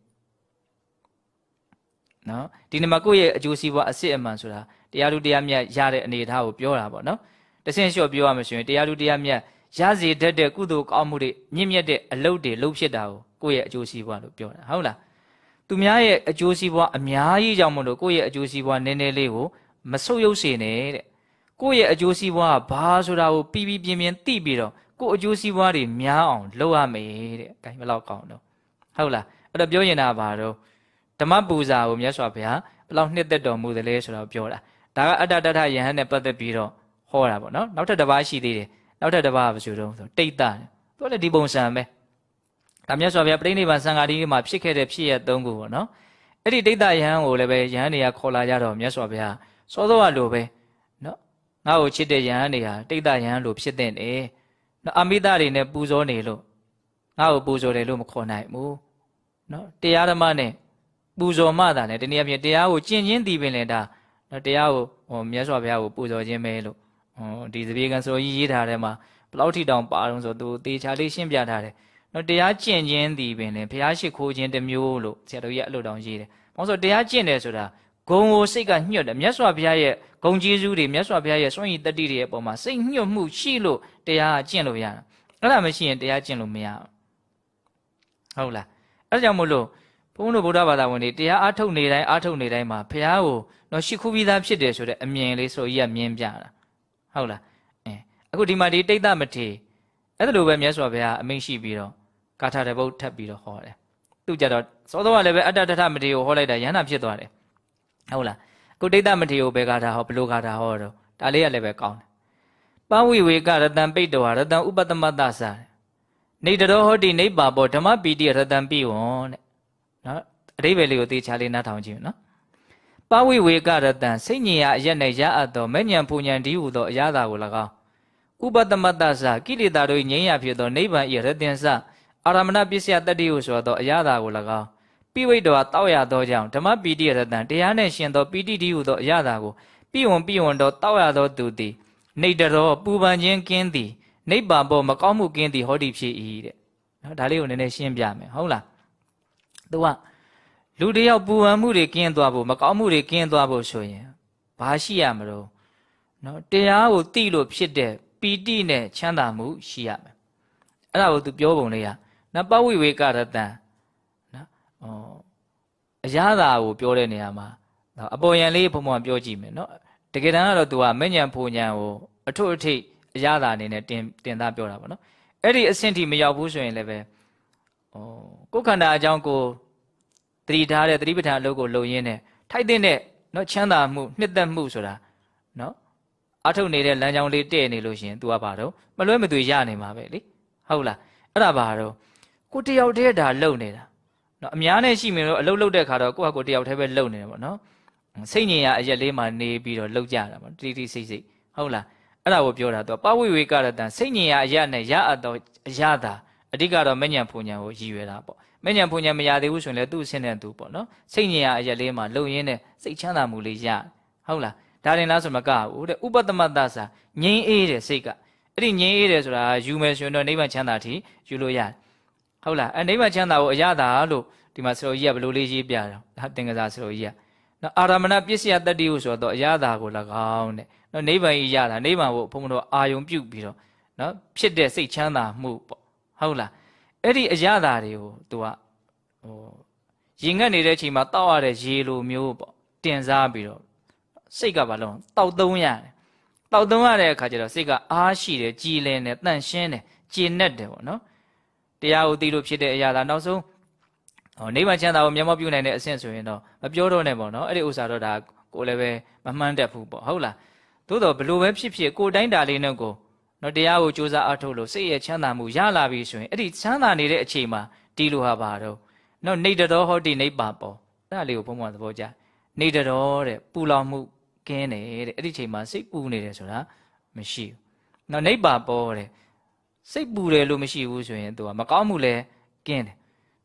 နော်ဒီနေ့မှာကိုယ့်ရဲ့အကျိုးစီးပွားအစစ်အမှန်ဆိုတာတရားလူတရားမြတ်ရတဲ့အနေအထားကိုပြောတာပေါ့နော်တဆင့်လျှော့ပြောရမှဆိုရင်တရားလူတရားမြတ်ရစေတတ်တဲ့ကုသိုလ်ကောင်းမှုတွေမြင့်မြတ်တဲ့အလုပ်တွေလုပ်ဖြစ်တာကိုကိုယ့်ရဲ့အကျိုးစီးပွားလို့ပြောတာဟုတ်လားသူများရဲ့အကျိုးစီးပွားအများကြီးကြောင့်မို့လို့ကိုယ့်ရဲ့အကျိုးစီးပွားနည်းနည်းလေးကိုမဆုတ်ယုတ်စေနဲ့တဲ့ကိုယ့်ရဲ့အကျိုးစီးပွားကဘာဆိုတာကိုပြီးပြီးပြင်းပြင်းသိပြီးတော့ကိုယ့်အကျိုးစီးပွားတွေများအောင်လုပ်ရမယ်တဲ့။ဒါဘယ်လောက်ကောင်းတော့ဟုတ်လားအဲ့တော့ပြောရင်တာဘာတော့ဓမ္မပူဇာကိုမြတ်စွာဘုရားဘယ်လောက်နှစ်သက်တော်မူသလဲဆိုတော့ပြောတာဒါကအတ္တတထယဟန်နဲ့ပတ်သက်ပြီးတော့ဟောတာပေါ့နော်နောက်ထပ်တစ်ပါးရှိသေးတယ်နောက်ထပ်တစ်ပါးကဘာဆိုတော့တိတ်တသူကလည်းဒီပုံစံပဲဒါမြတ်စွာဘုရားပြိဋိနိဗ္ဗာန်စံဃာတိမှာဖြစ်ခဲ့တဲ့ဖြစ်ရ၃ခုပေါ့နော်အဲ့ဒီတိတ်တယဟန်ကိုလည်းပဲယဟန်တွေကခေါ်လာကြတော့မြတ်စွာဘုရားစောစောကလိုပဲနော်ငါ့ကိုချစ်တဲ့ယဟန်တွေဟာတိတ်တယဟန်လိုဖြစ်တဲ့နေနော်အမိသားတွေနဲ့ပူဇော်နေလို့ငါ့ကိုပူဇော်တယ်လို့မခေါ်နိုင်ဘူးနော်တရားဓမ္မနဲ့ပူဇော်မှသာလေတနည်းအားဖြင့်တရားကိုကျင့်ချင်းသိပင်လေဒါနော်တရားကိုမြတ်စွာဘုရားကိုပူဇော်ခြင်းပဲလို့ဒီသပြေကံဆိုကြီးရေးထားတဲ့မှာဘလောက်ထိတောင်ပါတော့ဆိုသူတေချာလေးရှင်းပြထားတယ်နော်တရားကျင့်ခြင်းသိပင်လေဘုရားရှိခိုးခြင်းတစ်မျိုးလို့ဆရာတော်ကြီးအဲ့လိုတောင်ရေးတယ်ဘာလို့ဆိုတရားကျင့်တယ်ဆိုတာဂုံကိုစိတ်ကညှွတ်တယ်မြတ်စွာဘုရားရဲ့ဂုံကျေးဇူးတွေမြတ်စွာဘုရားရဲ့စွန့်ရည်တတ္တိတွေရဲ့အပေါ်မှာစိတ်ညှွတ်မှုရှိလို့တရားကျင့်လို့ရတာအဲ့ဒါမရှိရင်တရားကျင့်လို့မရဘူးဟုတ်လားအဲ့ဒါကြောင့်မို့လို့ဘုန်းတော်ဗုဒ္ဓဘာသာဝင်တွေတရားအားထုတ်နေတိုင်းမှာဘုရားကိုတော့ရှိခိုးပြီးသားဖြစ်တယ်ဆိုတဲ့အမြင်လေးဆိုကြီးကမြင်ပြတာဟုတ်လားအခုဒီမှာဒီတိတ်တမထေအဲ့ဒါလိုပဲမြတ်စွာဘုရားအမိန့်ရှိပြီးတော့ကာထာတပုတ်ထပ်ပြီးတော့ဟောတယ်သူကြတော့စောစောကလည်းပဲအတ္တတထမထေကိုဟောလိုက်တာယန္တာဖြစ်သွားတယ်ဟုတ်လားအခုတိတ်တမထေကိုဘယ်ကာထာဟောဘယ်လိုကာထာဟောတော့ဒါလေးကလည်းပဲကောင်းတယ်ပဝိဝေကရတံပိတ္တဝါရတံဥပတမတ္တသနေတရောဟောတိနိဗ္ဗာပောဓမ္မပီတိရတံပိဝံတဲ့နော်အဓိပ္ပာယ်လေးကိုသေချာလေးနားထောင်ကြည့်နော်ပဝိဝေကရတံစိတ်ညင်ရအရက်နဲ့ရအပ်သောမဲ့ညံပူညံဒီဟုသောအရာသာကို၎င်းဥပတမတ္တသကိလေသာတို့ငြိမ်းရဖြစ်သောနိဗ္ဗာန်၏ရတင်္စအာရမဏပစ္စယတတ္တိဟုဆိုသောအရာသာကို၎င်းပိဝိတ္တဝါတောက်ရသောကြောင့်ဓမ္မပီတိရတံတရားနှင့်ရှင်သောပီတိဒီဟုသောအရာသာကိုပိဝံသောတောက်ရသောသူသည်နေတရောပူပန်ခြင်းကင်းသည်နိဗ္ဗာန်ပေါ်မကောင်းမှုကင်းသည်ဟောတိဖြစ်၏တဲ့နော်ဒါလေးကိုနည်းနည်းရှင်းပြမယ်ဟုတ်လားသူကလူတယောက်ပူပန်မှုတွေကင်းသွားဖို့မကောင်းမှုတွေကင်းသွားဖို့ဆိုရင်ဘာရှိရမလို့နော်တရားကိုသိလို့ဖြစ်တဲ့ပီတိနဲ့ချမ်းသာမှုရှိရမယ်အဲ့ဒါကိုသူပြောပုံလေးကနပဝိဝေကရတံနော်အရာသာကိုပြောတဲ့နေရာမှာအပေါ်ယံလေးဘုံဘုံပြောကြည့်မယ်နော်တကယ်တမ်းကတော့သူကမဲ့ညံဖူညံကိုအထွတ်အထိပ်အရာသာအနေနဲ့တင်သားပြောတာပေါ့နော်အဲ့ဒီအဆင့်ထိမရောက်ဘူးဆိုရင်လည်းပဲကိုယ်ခန္ဓာအကြောင်းကိုတတိထားတဲ့တတိပဋ္ဌာန်အလုပ်ကိုလုပ်ရင်းနဲ့ထိုက်တဲ့နော်ချမ်းသာမှုနှစ်သက်မှုဆိုတာနော်အထုတ်နေတဲ့လမ်းကြောင်းလေးတဲ့နေလို့ရှိရင် तू ကဘာတော့မလွဲမသွေရနေမှာပဲလေဟုတ်လားအဲ့ဒါဘာတော့ကိုတယောက်တည်းဒါလုံနေတာနော်အများနဲ့ရှိမြင်လို့အလုပ်လုပ်တဲ့ခါတော့ကိုယ့်ဟာကိုယ်တယောက်တည်းပဲလုံနေတယ်ပေါ့နော်စိတ်ညင်ရအရက်လေးမှနေပြီးတော့လှုပ်ကြတာပေါ့တိတိစိတ်ဟုတ်လားအဲ့ဒါကိုပြောတာတော့ပဝိဝေကရတံစိတ်ညင်ရအရက်နဲ့ရအပ်တော့အရသာအဓိကတော့မဉ္ဇဉ်ဖူဉ္ဇဉ်ကိုရည်ရွယ်တာပေါ့မဉ္ဇဉ်ဖူဉ္ဇဉ်မရသေးဘူးဆိုရင်လည်းသူ့အဆင့်နဲ့သူပေါ့နော်စိတ်ညင်ရအရက်လေးမှလှုပ်ရင်းနဲ့စိတ်ချမ်းသာမှုလေးရဟုတ်လားဒါရင်လားဆိုမကဘူးတဲ့ဥပတမတ္တစာငြိမ်းအေးတဲ့စိတ်ကအဲ့ဒီငြိမ်းအေးတယ်ဆိုတာယူမယ်ဆိုရင်တော့နိဗ္ဗာန်ချမ်းသာထိယူလို့ရတယ်ဟုတ်လားနိဗ္ဗာန်ချမ်းသာကိုအရသာလို့ဒီမှာဆရာကြီးကဘယ်လိုလေးရေးပြတာဒါသင်္ကစားဆရာကြီးကနော်အာရမဏပစ္စယတတ္တိဟုဆိုတော့အရသာကို၎င်းတဲ့နော်နိဗ္ဗာန်ကြီးရတာနိဗ္ဗာန်ကိုဘုံတော်အာယုံပြုတ်ပြီးတော့နော်ဖြစ်တဲ့စိတ်ချမ်းသာမှုပေါ့ဟုတ်လားအဲ့ဒီအရသာတွေကို तू ကရင်ငတ်နေတဲ့အချိန်မှာတောက်ရတဲ့ရေလိုမျိုးပေါ့တင်စားပြီးတော့စိတ်ကဘာလို့တောက်သုံးရတယ်တောက်သုံးရတဲ့အခါကျတော့စိတ်ကအားရှိတယ်ကြည်လင်တယ်တန့်ရှင်းတယ်ကျေနပ်တယ်ပေါ့နော်တရားကိုသိလို့ဖြစ်တဲ့အရာသာနောက်ဆုံးနိဗ္ဗာန်ချမ်းသာကိုမျက်မှောက်ပြုနိုင်တဲ့အဆင့်ဆိုရင်တော့မပြောတော့နဲ့ပေါ့နော်အဲ့ဒီဥစ္စာတော့ဒါကိုလည်းပဲမမှန်းတတ်ဘူးပေါ့ဟုတ်လားသို့တော့ဘလို့ပဲဖြစ်ဖြစ်ကိုတိုင်းတာလေးနဲ့ကိုနော်တရားကိုကြိုးစားအားထုတ်လို့စိတ်ရဲ့ချမ်းသာမှုရလာပြီဆိုရင်အဲ့ဒီချမ်းသာနေတဲ့အချိန်မှာဒီလိုဟာပါတော့နော်နေတတော်ဟောတိနိဗ္ဗာန်ပေါ်အဲ့ဒါလေးကိုဘုံဘုံသဘောကျနေတတော်တဲ့ပူလောင်မှုကင်းတယ်တဲ့အဲ့ဒီချိန်မှာစိတ်ပူနေတယ်ဆိုတာမရှိဘူးနော်နိဗ္ဗာန်ပေါ်တဲ့စိတ်ပူတယ်လို့မရှိဘူးဆိုရင်သူကမကောင်းမှုလဲကင်းတယ်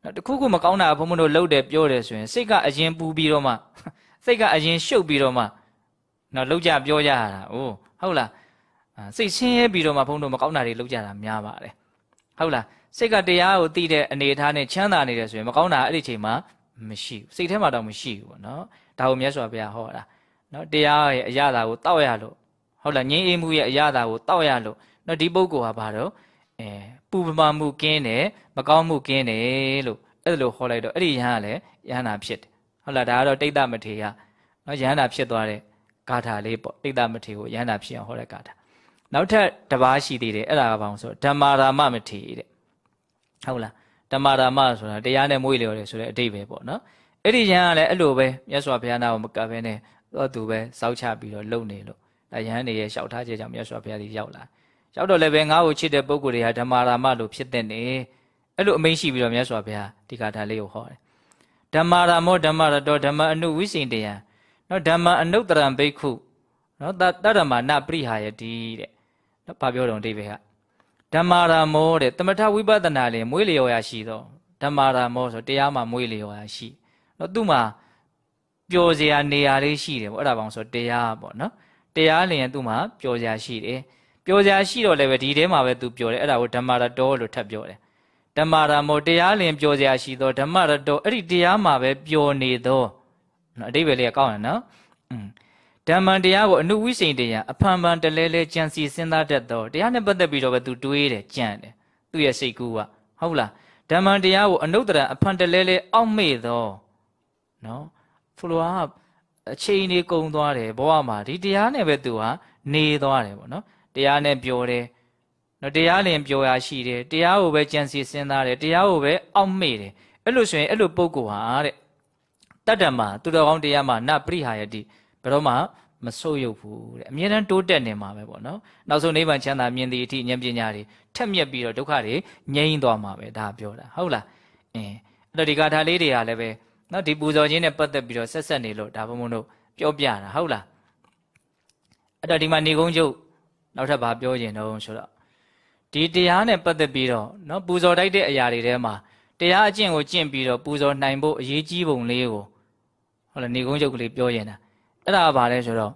တခုခုမကောင်းတာဘုံဘုံတို့လှုပ်တယ်ပြောတယ်ဆိုရင်စိတ်ကအရင်ပူပြီးတော့မှစိတ်ကအရင်ရှုပ်ပြီးတော့မှနော်လှုပ်ကြပြောကြရတာဟုတ်လားစိတ်ဆင်းရဲပြီးတော့မှဘုံတို့မကောင်းတာတွေလှုပ်ကြတာများပါတယ်ဟုတ်လားစိတ်ကတရားကိုသိတဲ့အနေအထားနဲ့ချမ်းသာနေတယ်ဆိုရင်မကောင်းတာအဲ့ဒီချိန်မှာမရှိဘူးစိတ်ထဲမှာတော့မရှိဘူးပေါ့နော်ဒါကိုမြတ်စွာဘုရားဟောတာနော်တရားရဲ့အရာသာကိုတောက်ရလို့ဟုတ်လားငြိမ်းအေးမှုရဲ့အရာသာကိုတောက်ရလို့နော်ဒီပုဂ္ဂိုလ်ဟာဘာတော့ပူပမာမှုကင်းတယ်မကောင်းမှုကင်းတယ်လို့အဲ့လိုဟောလိုက်တော့အဲ့ဒီယဟန်ကလည်းယဟန္တာဖြစ်တယ်ဟုတ်လားဒါကတော့တိဋ္ဌမထေရနော်ယဟန္တာဖြစ်သွားတဲ့ဂါထာလေးပေါ့တိဋ္ဌမထေရကိုယဟန္တာဖြစ်အောင်ဟောတဲ့ဂါထာနောက်ထပ်တစ်ပါးရှိသေးတယ်အဲ့ဒါကဘာလို့ဆိုဓမ္မာရာမမထေရတဲ့ဟုတ်လားဓမ္မာရာမဆိုတာတရားနဲ့မွေးလျော်တယ်ဆိုတဲ့အဓိပ္ပာယ်ပေါ့နော်အဲ့ဒီယဟန်ကလည်းအဲ့လိုပဲမြတ်စွာဘုရားနာကိုမကပ်ဘဲနဲ့သူပဲစောက်ချပြီးတော့လုံနေလို့ဒါယဟန်တွေရဲ့လျှောက်ထားချက်ကြောင့်မြတ်စွာဘုရားကြီးရောက်လာရောက်တော့လည်းပဲငါ့ကိုချစ်တဲ့ပုဂ္ဂိုလ်တွေကဓမ္မာရာမလို့ဖြစ်တဲ့နေအဲ့လိုအမိန့်ရှိပြီးတော့မြတ်စွာဘုရားဒီဂါထာလေးကိုဟောတယ်ဓမ္မာရာမောဓမ္မရတောဓမ္မအနုဝိစိန်တယံနော်ဓမ္မအနုတ္တရံဘိက္ခုနော်တတ္တမနပရိဟာယတိတဲ့နော်ဘာပြောတော့အိဗေကဓမ္မာရာမောတဲ့သမထဝိပဿနာလည်းမွေးလျော်ရရှိတော့ဓမ္မာရာမောဆိုတရားမှာမွေးလျော်ရရှိနော်သူ့မှာပျော်စရာနေရာလေးရှိတယ်ပေါ့အဲ့ဒါပေါင်းဆိုတရားပေါ့နော်တရားလျင်သူ့မှာပျော်စရာရှိတယ်ပျော်စရာရှိတော့လည်းပဲဒီထဲမှာပဲသူပျော်တယ်အဲ့ဒါကိုဓမ္မာရတောလို့ထပ်ပြောတယ်ဓမ္မာရမောတရားလင်ပျော်စရာရှိသောဓမ္မရတောအဲ့ဒီတရားမှာပဲပျော်နေသောနော်အဓိပ္ပာယ်လေးကကောင်းတယ်နော်ဓမ္မန်တရားကိုအနုဝိစိန်တရားအဖန်ဖန်တလဲလဲကြံစီစဉ်းစားတတ်သောတရားနဲ့ပတ်သက်ပြီးတော့ပဲသူတွေးတယ်ကြံတယ်သူ့ရဲ့စိတ်ကူးကဟုတ်လားဓမ္မန်တရားကိုအနုတ္တရအဖန်တလဲလဲအောက်မေ့သောနော်ဆိုလိုအချိန်လေးကုန်သွားတယ်ဘဝမှာဒီတရားနဲ့ပဲသူကနေသွားတယ်ပေါ့နော်တရားနဲ့ပျော်တယ်နော်တရားလင်ပျော်ရာရှိတယ်တရားကိုပဲကြံစီစဉ်းစားတယ်တရားကိုပဲအောက်မေ့တယ်အဲ့လိုဆိုရင်အဲ့လိုပုဂ္ဂိုလ်ဟာတဲ့တတ္တမသူတော်ကောင်းတရားမှာနပရိဟာယတိဘယ်တော့မှမဆုတ်ယုတ်ဘူးတဲ့အမြဲတမ်းတိုးတက်နေမှာပဲပေါ့နော်နောက်ဆုံးနိဗ္ဗာန်ချမ်းသာမြင်သည့်အထိဉာဏ်ပညာတွေထက်မြက်ပြီးတော့ဒုက္ခတွေငြိမ်းသွားမှာပဲဒါပြောတာဟုတ်လားအဲ့တော့ဒီဂါထာလေးတွေကလည်းပဲနော်ဒီပူဇော်ခြင်းနဲ့ပတ်သက်ပြီးတော့ဆက်နေလို့ဒါဘုံဘုံတို့ပြောပြတာဟုတ်လားအဲ့တော့ဒီမှာနေကုန်းချုပ်နောက်ထပ်ဘာပြောကျင်တော့ဆိုတော့ဒီတရားနဲ့ပတ်သက်ပြီးတော့နော်ပူဇော်တိုက်တဲ့အရာတွေထဲမှာတရားအကျင့်ကိုကျင့်ပြီးတော့ပူဇော်နိုင်ဖို့အရေးကြီးပုံလေးကိုဟုတ်လားနေကုန်းချုပ်ကလေးပြောရင်တာအဲ့ဒါဘာလဲဆိုတော့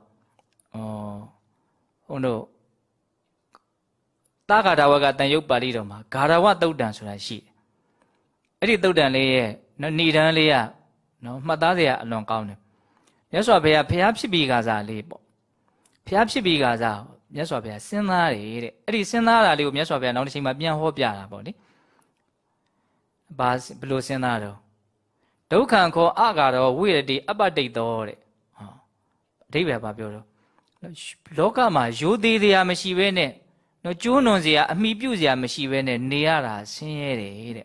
ဟိုတို့သာဂါရဝကတန်ယုတ်ပါဠိတော်မှာဂါရဝသုတ်တံဆိုတာရှိတယ်အဲ့ဒီသုတ်တံလေးရဲ့ဏိဒန်းလေးကနော်မှတ်သားစရာအလွန်ကောင်းတယ်မြတ်စွာဘုရားဖြစ်ပြီးကစားလေးပေါ့ဘုရားဖြစ်ပြီးကစားမြတ်စွာဘုရားစဉ်းစားတယ်တဲ့အဲ့ဒီစဉ်းစားတာလေးကိုမြတ်စွာဘုရားနောက်တစ်ချိန်မှာပြန်ဟောပြတာပေါ့လေဘာဘလို့စဉ်းစားတော့ဒုက္ခံခောအဂါရောဝိရတိအပ္ပတိတ်တော်တဲ့အဓိပ္ပာယ်ဘာပြောတော့လောကမှာရိုသေတရားမရှိဘဲနဲ့နော်ကျိုးနွန်စရာအမိပြုစရာမရှိဘဲနဲ့နေရတာဆင်းရဲတယ်တဲ့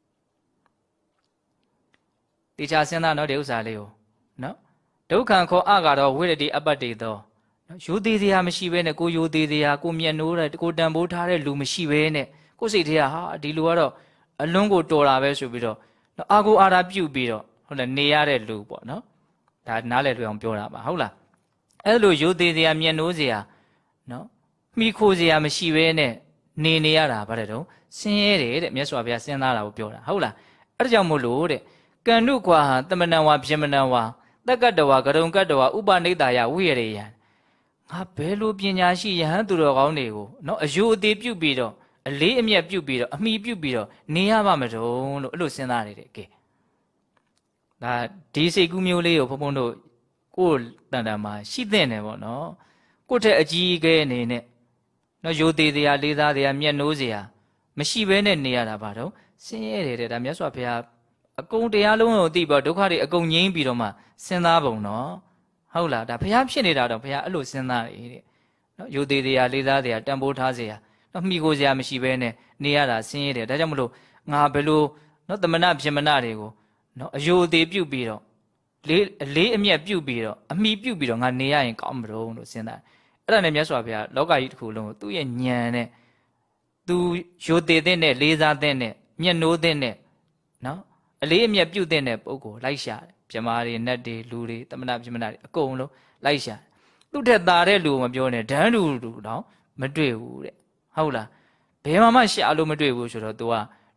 တေချာစဉ်းစားနော်ဒီဥစ္စာလေးကိုနော်ဒုက္ခံခောအဂါရောဝိရတိအပ္ပတိတ်တော်ရိုသေတရားမရှိဘဲနဲ့ကိုရိုသေတရားကိုမျက်နှိုးတဲ့ကိုတန်ဖိုးထားတဲ့လူမရှိဘဲနဲ့ကိုစိတ်ထဲကဟာဒီလူကတော့အလွန်ကိုတော်တာပဲဆိုပြီးတော့အာကိုအာရာပြုတ်ပြီးတော့ဟုတ်လားနေရတဲ့လူပေါ့နော်ဒါနားလည်လွယ်အောင်ပြောတာပါဟုတ်လားအဲ့လိုရိုသေတရားမျက်နှိုးစရာနော်မိခိုစရာမရှိဘဲနဲ့နေရတာဗါတဲ့တော့ဆင်းရဲတယ်တဲ့မြတ်စွာဘုရားစဉ်းစားတာကိုပြောတာဟုတ်လားအဲ့ဒါကြောင့်မို့လို့တဲ့ကန္ဓုကွာဟာတမဏံဝါပြမဏံဝါတက္ကတဝါဂရုံကတ္တဝါဥပနိဒာယဝိရရေယံငါဘယ်လိုပညာရှိယဟန်သူတော်ကောင်းတွေကိုနော်အယုအသေးပြုတ်ပြီးတော့အလေးအမြတ်ပြုတ်ပြီးတော့အမိပြုတ်ပြီးတော့နေရပါမတုံးလို့အဲ့လိုစဉ်းစားနေတယ်ကဲဒါဒီစိတ်ကူးမျိုးလေးကိုဘုံဘုံတို့ကိုယ်တန်တန်မှာရှိတဲ့နေပေါ့နော်ကိုယ့်ထက်အကြီးအကဲအနေနဲ့နော်ယုသေးတရားလေးစားတရားမျက်နှိုးစရာမရှိဘဲနဲ့နေရတာပါတော့ဆင်းရဲတယ်တဲ့ဒါမြတ်စွာဘုရားအကုန်တရားလုံးကိုသိပြီးဒုက္ခတွေအကုန်ငြိမ်းပြီးတော့မှစဉ်းစားပုံနော်ဟုတ်လားဒါဘုရားဖြစ်နေတာတော့ဘုရားအဲ့လိုစဉ်းစားတယ်တဲ့နော်ယုသေးတရားလေးစားတရားတန်ဖိုးထားစရာနော်မှီကိုစရာမရှိဘဲနဲ့နေရတာဆင်းရဲတယ်ဒါကြောင့်မလို့ငါဘယ်လိုနော်တမနာဖြစ်မနာတွေကိုနော်အယုအသေးပြုတ်ပြီးတော့လေးအမျက်ပြုတ်ပြီးတော့အမိပြုတ်ပြီးတော့ငါနေရရင်ကောင်းမလို့လို့စဉ်းစားအဲ့ဒါနဲ့မြတ်စွာဘုရားလောကကြီးတစ်ခုလုံးကိုသူ့ရဲ့ဉာဏ်နဲ့သူယုသေးတဲ့နဲ့လေးစားတဲ့နဲ့မျက်နှိုးတဲ့နဲ့နော်အလေးအမျက်ပြုတ်တဲ့ပုဂ္ဂိုလ်လိုက်ရှာတယ်ပြမာတွေနတ်တွေလူတွေတမနာပြမနာတွေအကုန်လုံးလိုက်ရှာသူ့ထက်သာတဲ့လူကိုမပြောနဲ့ဒန်းတူတော့မတွေ့ဘူးတဲ့ဟုတ်လားဘယ်မှရှာလို့မတွေ့ဘူးဆိုတော့ तू က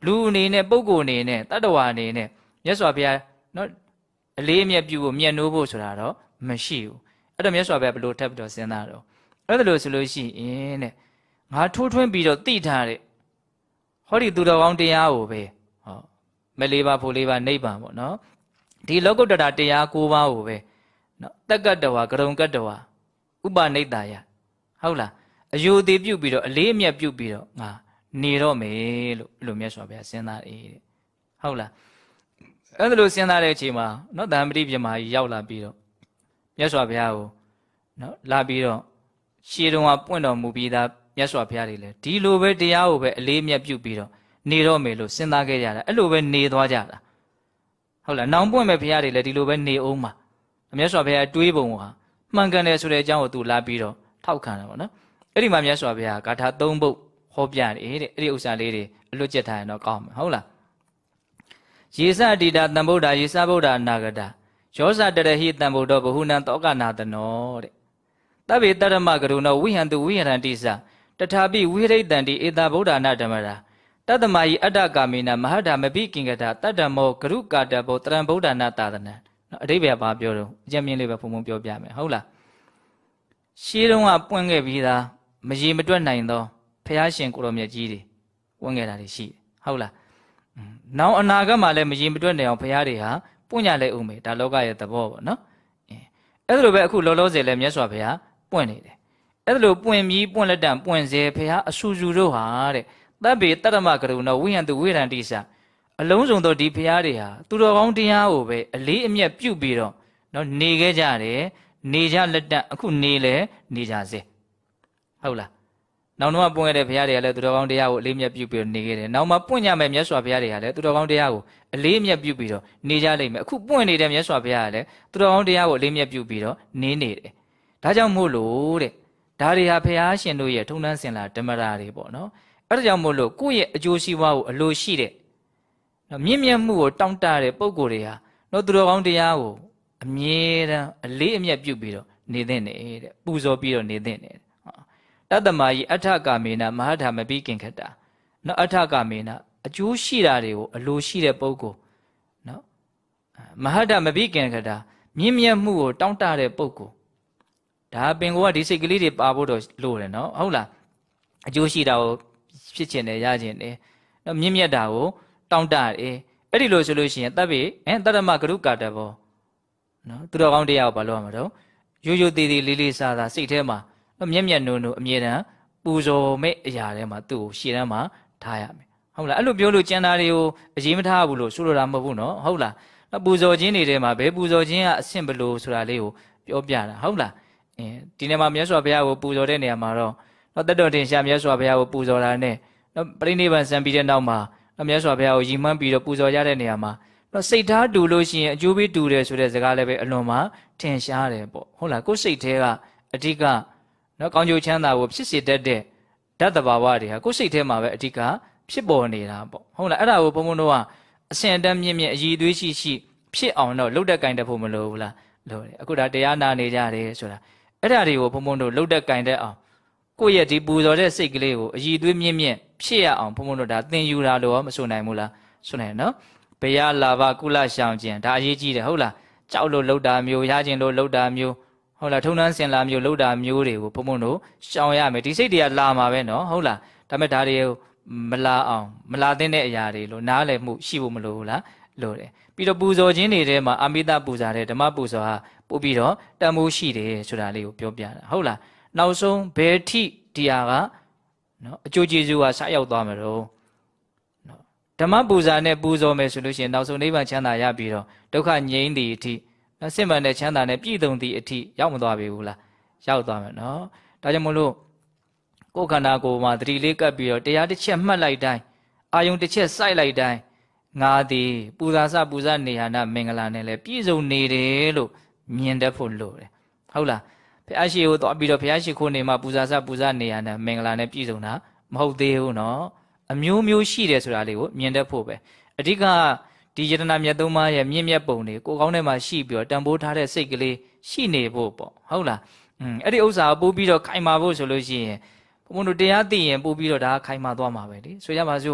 လူအနေနဲ့ပုဂ္ဂိုလ်အနေနဲ့တတ္တဝါအနေနဲ့မြတ်စွာဘုရားနော်အလေးအမြတ်ပြုဖို့မြတ်နိုးဖို့ဆိုတာတော့မရှိဘူးအဲ့တော့မြတ်စွာဘုရားဘယ်လိုထပ်ပြီးတော့စဉ်းစားတော့အဲ့ဒါလို့ဆိုလို့ရှိရင်တဲ့ငါထိုးထွင်းပြီးတော့သိထားတဲ့ဟောဒီသူတော်ကောင်းတရားကိုပဲဟောမလေးပါဖို့လေးပါနိဗ္ဗာန်ပေါ့နော်ဒီလောကုတ္တရာတရား၉ပါးကိုပဲနော်တက္ကတဝါကရုံကတ္တဝါဥပနိတ္တယဟုတ်လားအယုသေးပြုတ်ပြီးတော့အလေးအမြတ်ပြုတ်ပြီးတော့ငါနေတော့မယ်လို့အဲ့လိုမြတ်စွာဘုရားစဉ်းစားတယ်တဲ့ဟုတ်လားအဲ့ဒါလိုစဉ်းစားတဲ့အချိန်မှာနော်တန်ပတိပြမာကြီးရောက်လာပြီးတော့မြတ်စွာဘုရားကိုနော်လာပြီးတော့ရှေးတုန်းကပွင့်တော်မူပြီးသားမြတ်စွာဘုရားတွေလည်းဒီလိုပဲတရားကိုပဲအလေးအမြတ်ပြုတ်ပြီးတော့နေတော့မယ်လို့စဉ်းစားခဲ့ကြတာအဲ့လိုပဲနေသွားကြတာဟုတ်လားနောင်ပွင့်မဲ့ဘုရားတွေလည်းဒီလိုပဲနေအောင်မှာမြတ်စွာဘုရားတွေးပုံဟာမှန်ကန်တယ်ဆိုတဲ့အကြောင်းကိုသူလာပြီးတော့ထောက်ခံတယ်ပေါ့နော်အဲ့ဒီမှာမြတ်စွာဘုရားဂါထာ၃ပုဒ်ဟောပြတယ်တဲ့အဲ့ဒီဥစ္စာလေးတွေအလွတ်ကျက်ထားရင်တော့ကောင်းမယ်ဟုတ်လားယေသတိတာတံဗုဒ္ဓယေသဗုဒ္ဓအနာဂတယောဇတရဟိတံဗုဒ္ဓဘဟုနံတောကနာတနောတဲ့တဗ္ဗေတရမကရုဏောဝိဟံတုဝိဟရန္တိစတထာပိဝိရိတံတိဧတဗုဒ္ဓနာဓမ္မရာတတ္တမယိအတ္တကာမိနာမဟာဓမ္မပိကိင်္ဂတာတတ္တမောဂရုကာတဘောတရံဗုဒ္ဓနာသာသနာအဓိပ္ပာယ်ဘာပြောတော့အကျဉ်းမြင့်လေးပဲဖုံဖုံပြောပြမယ်ဟုတ်လားရှင်းတော့ကပွင့်ခဲ့ပြီးသားမရေမတွက်နိုင်သောဖះရှင်ကိုရောမြတ်ကြီးတွေပွင့်ခဲ့တာတွေရှိတယ်ဟုတ်လားနောင်အနာဂတ်မှာလည်းမရေမတွက်နိုင်အောင်ဖះတွေဟာပွင့်ကြလဲဦးမယ်ဒါလောကရဲ့သဘောပေါ့နော်အဲ့ဒါလိုပဲအခုလောလောဆယ်လဲမြတ်စွာဘုရားပွင့်နေတယ်အဲ့ဒါလိုပွင့်ပြီးပွင့်လက်တံပွင့်စေဖះအဆူဆူတို့ဟာတဲ့တဗ္ဗေတတ္တမကရုဏောဝိဟံတုဝိရန္တိစအလုံးစုံသောဒီဖះတွေဟာသူတော်ကောင်းတရားကိုပဲအလေးအမြတ်ပြုပြီးတော့နော်နေခဲ့ကြတယ်နေကြလက်တံအခုနေလဲနေကြစေဟုတ်လားနောက်တော့ပွင့်ခဲ့တဲ့ဘုရားတွေကလည်းသူတော်ကောင်းတရားကိုအလေးမြတ်ပြုပြီးတော့နေခဲ့တယ်နောက်မှပွင့်ကြမယ်မြတ်စွာဘုရားတွေကလည်းသူတော်ကောင်းတရားကိုအလေးမြတ်ပြုပြီးတော့နေကြလိမ့်မယ်အခုပွင့်နေတဲ့မြတ်စွာဘုရားကလည်းသူတော်ကောင်းတရားကိုအလေးမြတ်ပြုပြီးတော့နေနေတယ်ဒါကြောင့်မို့လို့တဲ့ဒါတွေဟာဘုရားရှင်တို့ရဲ့ထုံးတမ်းစင်လာဓမ္မရာတွေပေါ့နော်အဲ့ဒါကြောင့်မို့လို့ကိုယ့်ရဲ့အကျိုးစီးပွားကိုအလိုရှိတဲ့မြင့်မြတ်မှုကိုတောင့်တတဲ့ပုံကိုယ်တွေဟာတော့သူတော်ကောင်းတရားကိုအမြဲတမ်းအလေးအမြတ်ပြုပြီးတော့နေသင့်တယ်တဲ့ပူဇော်ပြီးတော့နေသင့်တယ်တတ္တမယိအဋ္ဌကာမေနမဟာဓမ္မပိကိင်္ခတာနော်အဋ္ဌကာမေနအကျိုးရှိတာတွေကိုအလိုရှိတဲ့ပုဂ္ဂိုလ်နော်မဟာဓမ္မပိကိင်္ခတာမြင့်မြတ်မှုကိုတောင့်တတဲ့ပုဂ္ဂိုလ်ဒါပင်ကိုကဒီစိတ်ကလေးတွေပါဖို့တော့လိုတယ်နော်ဟုတ်လားအကျိုးရှိတာကိုဖြစ်ချင်တယ်ရချင်တယ်နော်မြင့်မြတ်တာကိုတောင့်တတယ်အဲ့ဒီလိုဆိုလို့ရှိရင်တပ်ပြီးတတ္တမဂရုကာတဘောနော်သူတော်ကောင်းတရားကိုဘာလို့ရမှာတော့ရိုးရိုးသေးသေးလေးလေးစားစားစိတ်ထဲမှာမျက်မျက်နှုံနှုံအမြဲတမ်းပူဇော်မဲ့အရာထဲမှာသူ့ကိုရှေ့တန်းမှာထားရမယ်ဟုတ်လားအဲ့လိုပြောလို့ကျန်တာတွေကိုအရေးမထားဘူးလို့ဆိုလိုတာမဟုတ်ဘူးနော်ဟုတ်လားပူဇော်ခြင်းတွေထဲမှာဘယ်ပူဇော်ခြင်းကအဆင့်ဘလို့ဆိုတာလေးကိုပြောပြတာဟုတ်လားဒီနေ့မှာမြတ်စွာဘုရားကိုပူဇော်တဲ့နေရာမှာတော့တတ်တော်တင်ရှားမြတ်စွာဘုရားကိုပူဇော်တာနဲ့ပရိနိဗ္ဗာန်စံပြီးတဲ့နောက်မှာမြတ်စွာဘုရားကိုရည်မှန်းပြီးတော့ပူဇော်ရတဲ့နေရာမှာစိတ်ထားတူလို့ရှိရင်အကျိုးပေးတူတယ်ဆိုတဲ့စကားလည်းပဲအလွန်မှထင်ရှားတယ်ပေါ့ဟုတ်လားကိုယ်စိတ်ထဲကအဓိကနော်ကောင်းကျိုးချမ်းသာကိုဖြစ်စေတတ်တဲ့ဓာတ်တဘာဝတွေဟာကိုယ်စိတ်ထဲမှာပဲအဓိကဖြစ်ပေါ်နေတာပေါ့ဟုတ်လားအဲ့ဒါကိုဘုံဘုံတို့ကအစင်အတန်းမြင့်မြင့်အည်သွေးရှိဖြစ်အောင်တော့လှုပ်တက်ကင်တတ်ဖို့မလိုဘူးလားလို့တယ်အခုဒါတရားနာနေကြတယ်ဆိုတာအဲ့ဒါတွေကိုဘုံဘုံတို့လှုပ်တက်ကင်တတ်အောင်ကိုယ့်ရဲ့ဒီပူဇော်တဲ့စိတ်ကလေးကိုအည်သွေးမြင့်မြင့်ဖြစ်ရအောင်ဘုံဘုံတို့ဒါသင်ယူတာလို့ရောမဆိုနိုင်ဘူးလားဆိုနိုင်နော်ဘယလာဘကုလရှောင်ခြင်းဒါအရေးကြီးတယ်ဟုတ်လားကြောက်လို့လှုပ်တာမျိုးရခြင်းလို့လှုပ်တာမျိုးဟုတ်လားထုံနှန်းစင်လာမျိုးလှုပ်တာမျိုးတွေကိုဘုံဘုံတို့ရှောင်ရမယ်ဒီစိတ်တွေကလာမှာပဲနော်ဟုတ်လားဒါပေမဲ့ဒါတွေကိုမလာအောင်မလာသင့်တဲ့အရာတွေလို့နားလည်မှုရှိဖို့မလိုဘူးလားလို့တယ်ပြီးတော့ပူဇော်ခြင်းတွေထဲမှာအမိတပူဇာတဲ့ဓမ္မပူဇော်ဟာပို့ပြီးတော့တန်ဖိုးရှိတယ်ဆိုတာလေးကိုပြောပြတာဟုတ်လားနောက်ဆုံးဘယ်ထိဒီဟာကနော်အကျိုးကျေးဇူးကဆက်ရောက်သွားမှာတော့နော်ဓမ္မပူဇာနဲ့ပူဇော်မယ်ဆိုလို့ရှိရင်နောက်ဆုံးနိဗ္ဗာန်ချမ်းသာရပြီးတော့ဒုက္ခငြိမ်းသည်အထိစစ်မှန်တဲ့ချမ်းသာနဲ့ပြည့်စုံသည့်အထိရောက်မသွားပြီဘူးလားရောက်သွားမယ်နော်ဒါကြောင့်မလို့ကိုယ်ခန္ဓာကိုယ်မှာသတိလေးကပ်ပြီးတော့တရားတစ်ချက်မှတ်လိုက်တိုင်းအာယုံတစ်ချက်စိုက်လိုက်တိုင်းငါသည်ပူဇာစပူဇာနေဟာနာမင်္ဂလာနဲ့လည်းပြည့်စုံနေတယ်လို့မြင်တတ်ဖို့လိုတယ်ဟုတ်လားဘုရားရှိခိုးသွားပြီးတော့ဘုရားရှိခိုးနေမှာပူဇာစပူဇာနေဟာနာမင်္ဂလာနဲ့ပြည့်စုံတာမဟုတ်သေးဘူးနော်အမျိုးမျိုးရှိတယ်ဆိုတာလေးကိုမြင်တတ်ဖို့ပဲအဓိကဒီယတနာမြတ်သုံးပါးရဲ့မြင့်မြတ်ပုံတွေကိုကောင်းထဲမှာရှိပြီးတော့တန်ဖိုးထားတဲ့စိတ်ကလေးရှိနေဖို့ပေါ့ဟုတ်လားအဲ့ဒီဥစ္စာကိုပို့ပြီးတော့ခိုင်မာဖို့ဆိုလို့ရှိရင်ဘုံတို့တရားသိရင်ပို့ပြီးတော့ဒါခိုင်မာသွားမှာပဲလေဆိုကြပါစို့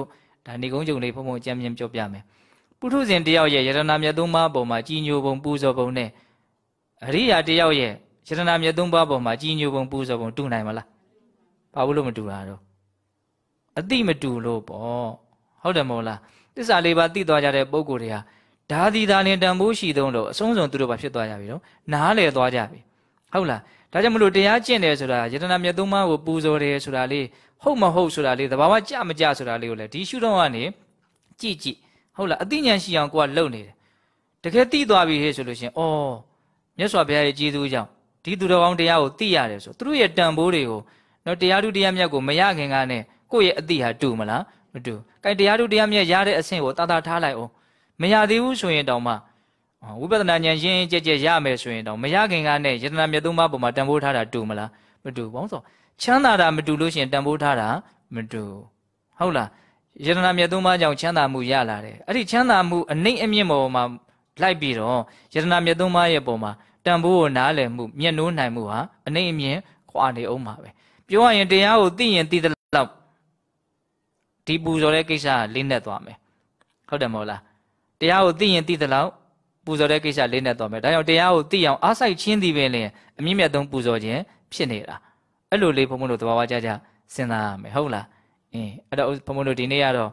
ဒါနေကုန်းကြုံလေးဖုံဖုံအကြမ်းမြင်ပြောပြမယ်ပုထုဇဉ်တယောက်ရဲ့ယရဏမြတ်သုံးပါးပေါ်မှာကြီးညိုပုံပူဇော်ပုံနဲ့အရိယာတယောက်ရဲ့ယရဏမြတ်သုံးပါးပေါ်မှာကြီးညိုပုံပူဇော်ပုံတူနိုင်မလားဘာလို့မတူတာတော့အတိမတူလို့ပေါ့ဟုတ်တယ်မဟုတ်လားသစ္စာလေးပါးသိသွားကြတဲ့ပုဂ္ဂိုလ်တွေဟာဒါဒီသာလင်တန်ဖိုးရှိသုံးလို့အဆုံးစုံသူတို့ဘာဖြစ်သွားကြပြီတော့နားလေသွားကြပြီဟုတ်လားဒါကြောင့်မလို့တရားကျင့်တယ်ဆိုတာယတနာမြတ်သုံးပါးကိုပူဇော်တယ်ဆိုတာလေးဟုတ်မဟုတ်ဆိုတာလေးသဘာဝကြမကြဆိုတာလေးကိုလည်းဒီရှုတော့ကနေကြည့်ဟုတ်လားအသိဉာဏ်ရှိအောင်ကိုကလုပ်နေတယ်တကယ်သိသွားပြီဟဲ့ဆိုလို့ရှင်ဩမြတ်စွာဘုရားရဲ့ကျေးဇူးကြောင့်ဒီသူတော်ကောင်းတရားကိုသိရတယ်ဆိုသူတို့ရဲ့တန်ဖိုးတွေကိုတော့တရားထုတရားမြတ်ကိုမရခင်ကနဲ့ကိုယ့်ရဲ့အသိဟာတူမလားမတူ။အဲတရားထုတရားမြတ်ရတဲ့အဆင့်ကိုတာတာထားလိုက်အောင်မရသေးဘူးဆိုရင်တောင်မှဝိပဿနာဉာဏ်ရှင်းကြက်ရမယ်ဆိုရင်တောင်မရခင်ကနဲ့ယတနာမြတ်သုံးပါးပေါ်မှာတန်ဖိုးထားတာတူမလားမတူဘောင်းဆိုချမ်းသာတာမတူလို့ရှိရင်တန်ဖိုးထားတာမတူဟုတ်လားယတနာမြတ်သုံးပါးကြောင့်ချမ်းသာမှုရလာတယ်အဲ့ဒီချမ်းသာမှုအနှိမ့်အမြင့်ပေါ်မှာလိုက်ပြီးတော့ယတနာမြတ်သုံးပါးရဲ့ပေါ်မှာတန်ဖိုးကိုနားလည်မှုမျက်နှိုးနိုင်မှုဟာအနှိမ့်အမြင့်ခွာနေအောင်ပါပဲပြောရရင်တရားကိုသိရင်သိတဲ့လောက်ဒီပူဇော်တဲ့ကိစ္စလေးနဲ့သွားမယ်ဟုတ်တယ်မဟုတ်လားတရားကိုသိရင်သိတဲ့လောက်ပူဇော်တဲ့ကိစ္စလေးနဲ့သွားမယ်ဒါကြောင့်တရားကိုသိအောင်အားစိုက်ချင်းသည်ပင်လျင်အမြင့်မြတ်ဆုံးပူဇော်ခြင်းဖြစ်နေတာအဲ့လိုလေးဘုံဘုံတို့သဘာဝကြကြစဉ်းစားရမယ်ဟုတ်လားအဲ့တော့ဘုံဘုံတို့ဒီနေ့ကတော့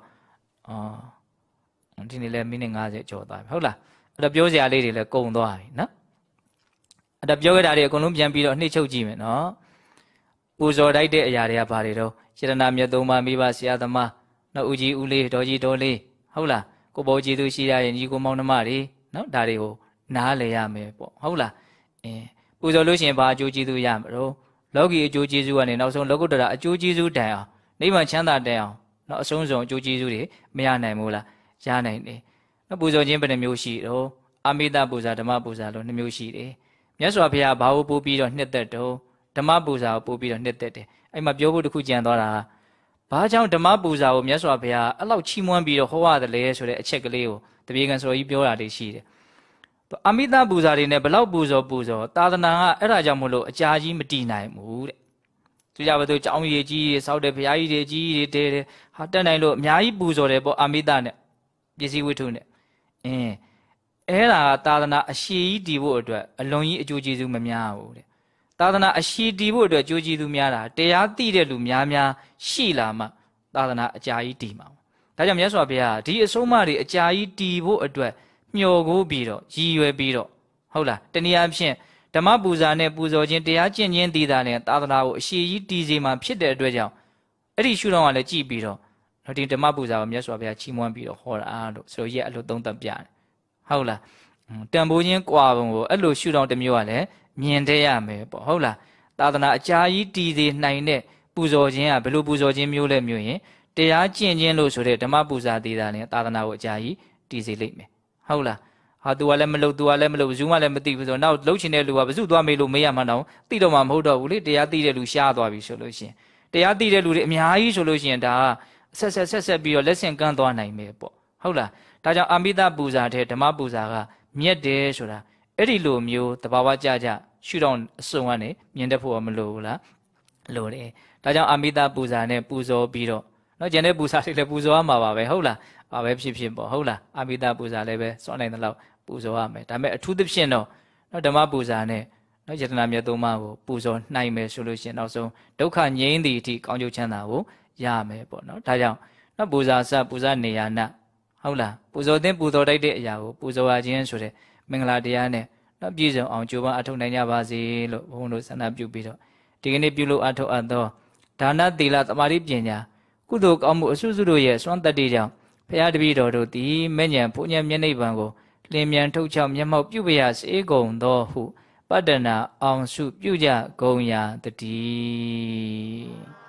ဒီနေ့လည်းမိနစ်50ကျော်သွားပြီဟုတ်လားအဲ့တော့ပြောစရာလေးတွေလည်းကုန်သွားပြီနော်အဲ့တော့ပြောခဲ့တာတွေအကုန်လုံးပြန်ပြီးတော့နှိမ့်ချုပ်ကြည့်မယ်နော်ပူဇော်တိုက်တဲ့အရာတွေကဘာတွေတော့ယတနာမြတ်သုံးပါးမိဘဆရာသမားနော်ဦးကြီးဦးလေးဒေါ်ကြီးဒေါ်လေးဟုတ်လားကိုဘောကြီးသူရှိရရင်ညီကိုမောင်နှမတွေနော်ဒါတွေကိုနားလည်ရမယ်ပေါ့ဟုတ်လားပူဇော်လို့ရှိရင်ဘာအကျိုးကျေးဇူးရမှာတော့လောကီအကျိုးကျေးဇူးကနေနောက်ဆုံးလောကုတ္တရာအကျိုးကျေးဇူးတန်အောင်နိဗ္ဗာန်ချမ်းသာတန်အောင်နော်အဆုံးစုံအကျိုးကျေးဇူးတွေမရနိုင်ဘူးလားရနိုင်တယ်နော်ပူဇော်ခြင်းဘယ်နှမျိုးရှိတော့အာမိတပူဇာဓမ္မပူဇာလို့2မျိုးရှိတယ်မြတ်စွာဘုရားဘာကိုပို့ပြီးတော့နှစ်သက်တော့ဓမ္မပူဇာကိုပို့ပြီးတော့နှစ်သက်တယ်အဲ့မှာပြောဖို့တစ်ခုကြံသွားတာဘာကြောင့်ဓမ္မပူဇာကိုမြတ်စွာဘုရားအဲ့လောက်ချီးမွမ်းပြီးတော့ဟောရတယ်လဲဆိုတဲ့အချက်ကလေးကိုတပြေကံစော်ကြီးပြောတာလေးရှိတယ်အာမိတပူဇာတွေနဲ့ဘလောက်ပူဇော်သာသနာကအဲ့ဒါကြောင့်မလို့အကြာကြီးမတည်နိုင်ဘူးတဲ့သူကြပါသူကြောင်းရည်ကြီးစောက်တဲ့ဘုရားကြီးတွေကြီးတွေတဲတယ်ဟာတက်နိုင်လို့အများကြီးပူဇော်တယ်ပေါ့အာမိတနဲ့ပစ္စည်းဝတ္ထုနဲ့အဲ့ဒါကသာသနာအရှိကြီးတည်ဖို့အတွက်အလွန်ကြီးအကျိုးကျေးဇူးမများဘူးတဲ့သာသနာအရှိတည်ဖို့အတွက်အကျိုးကျေးဇူးများတာတရားသိတဲ့လူများရှိလာမှသာသနာအကြာကြီးတည်မှာဒါကြောင့်မြတ်စွာဘုရားဒီအဆုံးအမတွေအကြာကြီးတည်ဖို့အတွက်မျှော်ကိုပြီးတော့ရည်ရွယ်ပြီးတော့ဟုတ်လားတနည်းအားဖြင့်ဓမ္မပူဇာနဲ့ပူဇော်ခြင်းတရားကျင့်ခြင်းတည်တာနဲ့သာသနာကိုအရှိကြီးတည်စေမှာဖြစ်တဲ့အတွက်ကြောင့်အဲ့ဒီရှုထောင့်ကလည်းကြည်ပြီးတော့ဒီဓမ္မပူဇာကိုမြတ်စွာဘုရားချီးမွမ်းပြီးတော့ဟောတာလို့ဆိုရဲအဲ့လိုသုံးသပ်ပြတယ်ဟုတ်လားတန်ဖိုးခြင်းကွာပုံကိုအဲ့လိုရှုထောင့်တစ်မျိုးကလည်းမြင်တဲ့ရမယ်ပေါ့ဟုတ်လားသာသနာအကြာကြီးတည်စေနိုင်တဲ့ပူဇော်ခြင်းကဘယ်လိုပူဇော်ခြင်းမျိုးလဲမျိုးရင်တရားကျင့်ခြင်းလို့ဆိုတဲ့ဓမ္မပူဇာတည်တာနဲ့သာသနာကိုအကြာကြီးတည်စေလိမ့်မယ်ဟုတ်လားဟာသူကလည်းမလုပ်ဘယ်သူမှလည်းမသိဘူးဆိုတော့နောက်လှုပ်ချင်တဲ့လူကဘယ်သူသွားမေးလို့မေးရမှန်းတော့သိတော့မှမဟုတ်တော့ဘူးလေတရားသိတဲ့လူရှားသွားပြီဆိုလို့ရှိရင်တရားသိတဲ့လူတွေအများကြီးဆိုလို့ရှိရင်ဒါကဆက်ပြီးတော့လက်ဆင့်ကမ်းသွားနိုင်မယ်ပေါ့ဟုတ်လားဒါကြောင့်အာမိတပူဇာတဲ့ဓမ္မပူဇာကမြတ်တယ်ဆိုတာအဲ့ဒီလိုမျိုးတဘာဝကြရှုတော့အစုံကနေမြင်တတ်ဖို့မလိုဘူးလားလိုတယ်ဒါကြောင့်အာမိတပူဇာနဲ့ပူဇော်ပြီးတော့နော်ကျန်တဲ့ပူဇာတွေလည်းပူဇော်ရမှာပါပဲဟုတ်လားဘာပဲဖြစ်ပေါ့ဟုတ်လားအာမိတပူဇာလည်းပဲစွန့်နိုင်တဲ့လောက်ပူဇော်ရမယ်ဒါပေမဲ့အထူးသဖြင့်တော့နော်ဓမ္မပူဇာနဲ့နော်ယတနာမြတ်သုံးပါးကိုပူဇော်နိုင်မယ်ဆိုလို့ရှိရင်နောက်ဆုံးဒုက္ခငြိမ်းသည့်အထိကောင်းကျိုးချမ်းသာကိုရမယ်ပေါ့နော်ဒါကြောင့်နော်ပူဇာစပူဇာနေယာနဟုတ်လားပူဇော်တဲ့ပူဇော်တိုက်တဲ့အရာကိုပူဇော်ရခြင်းဆိုတဲ့မင်္ဂလာတရားနဲ့နော်ပြည့်စုံအောင်ကြိုးပမ်းအထောက်နိုင်ကြပါစေလို့ဘုန်းဘုန်းတို့ဆန္ဒပြုပြီးတော့ဒီကနေ့ပြုလို့အထောက်အပ်သောဒါနသီလသမာဓိပညာကုသိုလ်ကောင်းမှုအစွတ်စွတ်တို့ရဲ့စွမ်းတတ္တိကြောင့်ဘုရားတပည့်တော်တို့သည်မဲ့ညံဘုညံမျက်နှိပ်ပံကိုလင်းမြန်ထုတ်ချောက်မျက်မှောက်ပြုပရာစေကုန်သောဟုပတ္တနာအောင်စုပြုကြကုန်ရာတည်း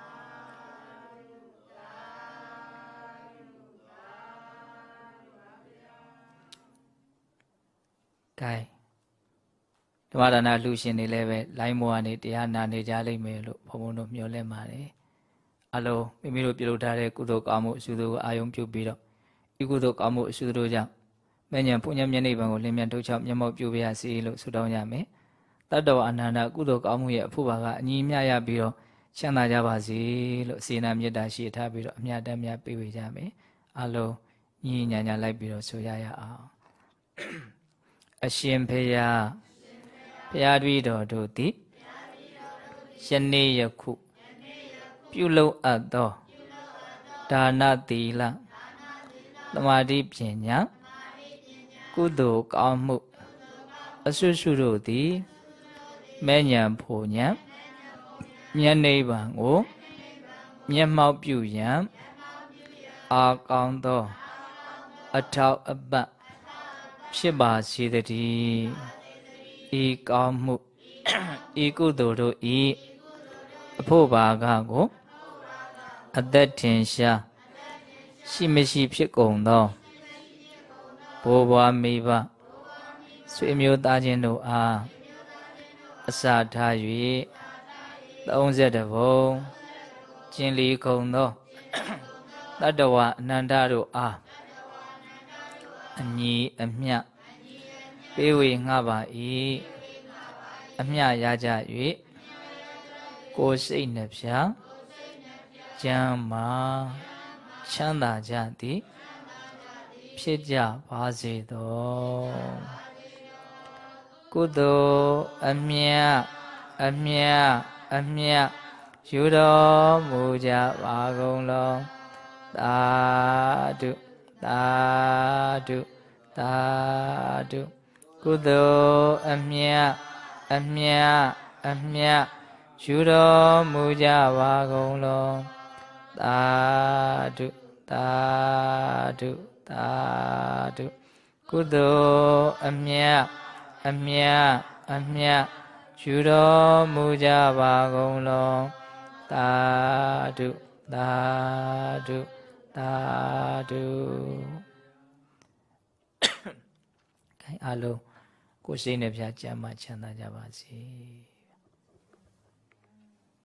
ကဲဓမ္မဒါနလူရှင်တွေလည်းပဲလိုင်းမောကနေတရားနာနေကြလိမ့်မယ်လို့ဘုံဘုံတို့မျှော်လင့်ပါတယ်အလုံးမိမိတို့ပြုလုပ်ထားတဲ့ကုသိုလ်ကောင်းမှုအစုတို့ကိုအာယုံပြုပြီးတော့ဤကုသိုလ်ကောင်းမှုအစုတို့ကြောင့်မဲ့ညံဘုညံမျက်နှိပ်ပံကိုလင်းမြန်ထုတ်ချောက်မျက်မှောက်ပြုပါရစေလို့ဆုတောင်းကြမယ်တတ္တဝအနန္တကုသိုလ်ကောင်းမှုရဲ့အဖို့ပါကအညီမျှရပြီးတော့ချမ်းသာကြပါစေလို့စေနာမေတ္တာရှိထားပြီးတော့အမြတ်တမ်းများပေးဝေကြမယ်အလုံးညီညာညာလိုက်ပြီးတော့ဆိုရအောင်အရှင်ဖေယဘုရားတပည့်တော်တို့သည်ယနေ့ယခုပြုလုပ်အပ်သောဒါနသီလသမာဓိပညာကုသိုလ်ကောင်းမှုအစွတ်စွတ်တို့သည်မဲ့ညာဖို့ညာဉာဏ်နိဗ္ဗာန်ကိုမျက်မှောက်ပြုရန်အာကောင်းသောအထောက်အပံ့ဖြစ်ပါစေတည်းဤကောင်းမှုဤကုသိုလ်တို့ဤအဖို့ဘာကကိုအသက်ထင်ရှားရှိမရှိဖြစ်ကုန်သောဘိုးဘွားမိဘဆွေမျိုးသားချင်းတို့အားအစာထား၍30ဘုံကျင်လီကုန်သောတတ္တဝအနန္တတို့အားအညီအမျှပေးဝေငှပါ၏အမျှရကြ၍ကိုယ်စိတ်နှဖျားကျမ်းမာချမ်းသာကြသည်ဖြစ်ကြပါစေသောကုသိုလ်အမြတ်အမြတ်အမြတ်ယူတော်မူကြပါကုန်လောသာဓုသာဓုသာဓုကုသိုလ်အမြတ်အမြတ်အမြတ်ယူတော်မူကြပါကုန်လောသာဓုသာဓုသာဓုကုသိုလ်အမြတ်အမြတ်အမြတ်ယူတော်မူကြပါကုန်လောသာဓုသာဓုသာဓုခိုင်အလုံးကိုယ်စိတ်နှဖျားကျမ်းမှချမ်းသာကြပါစေ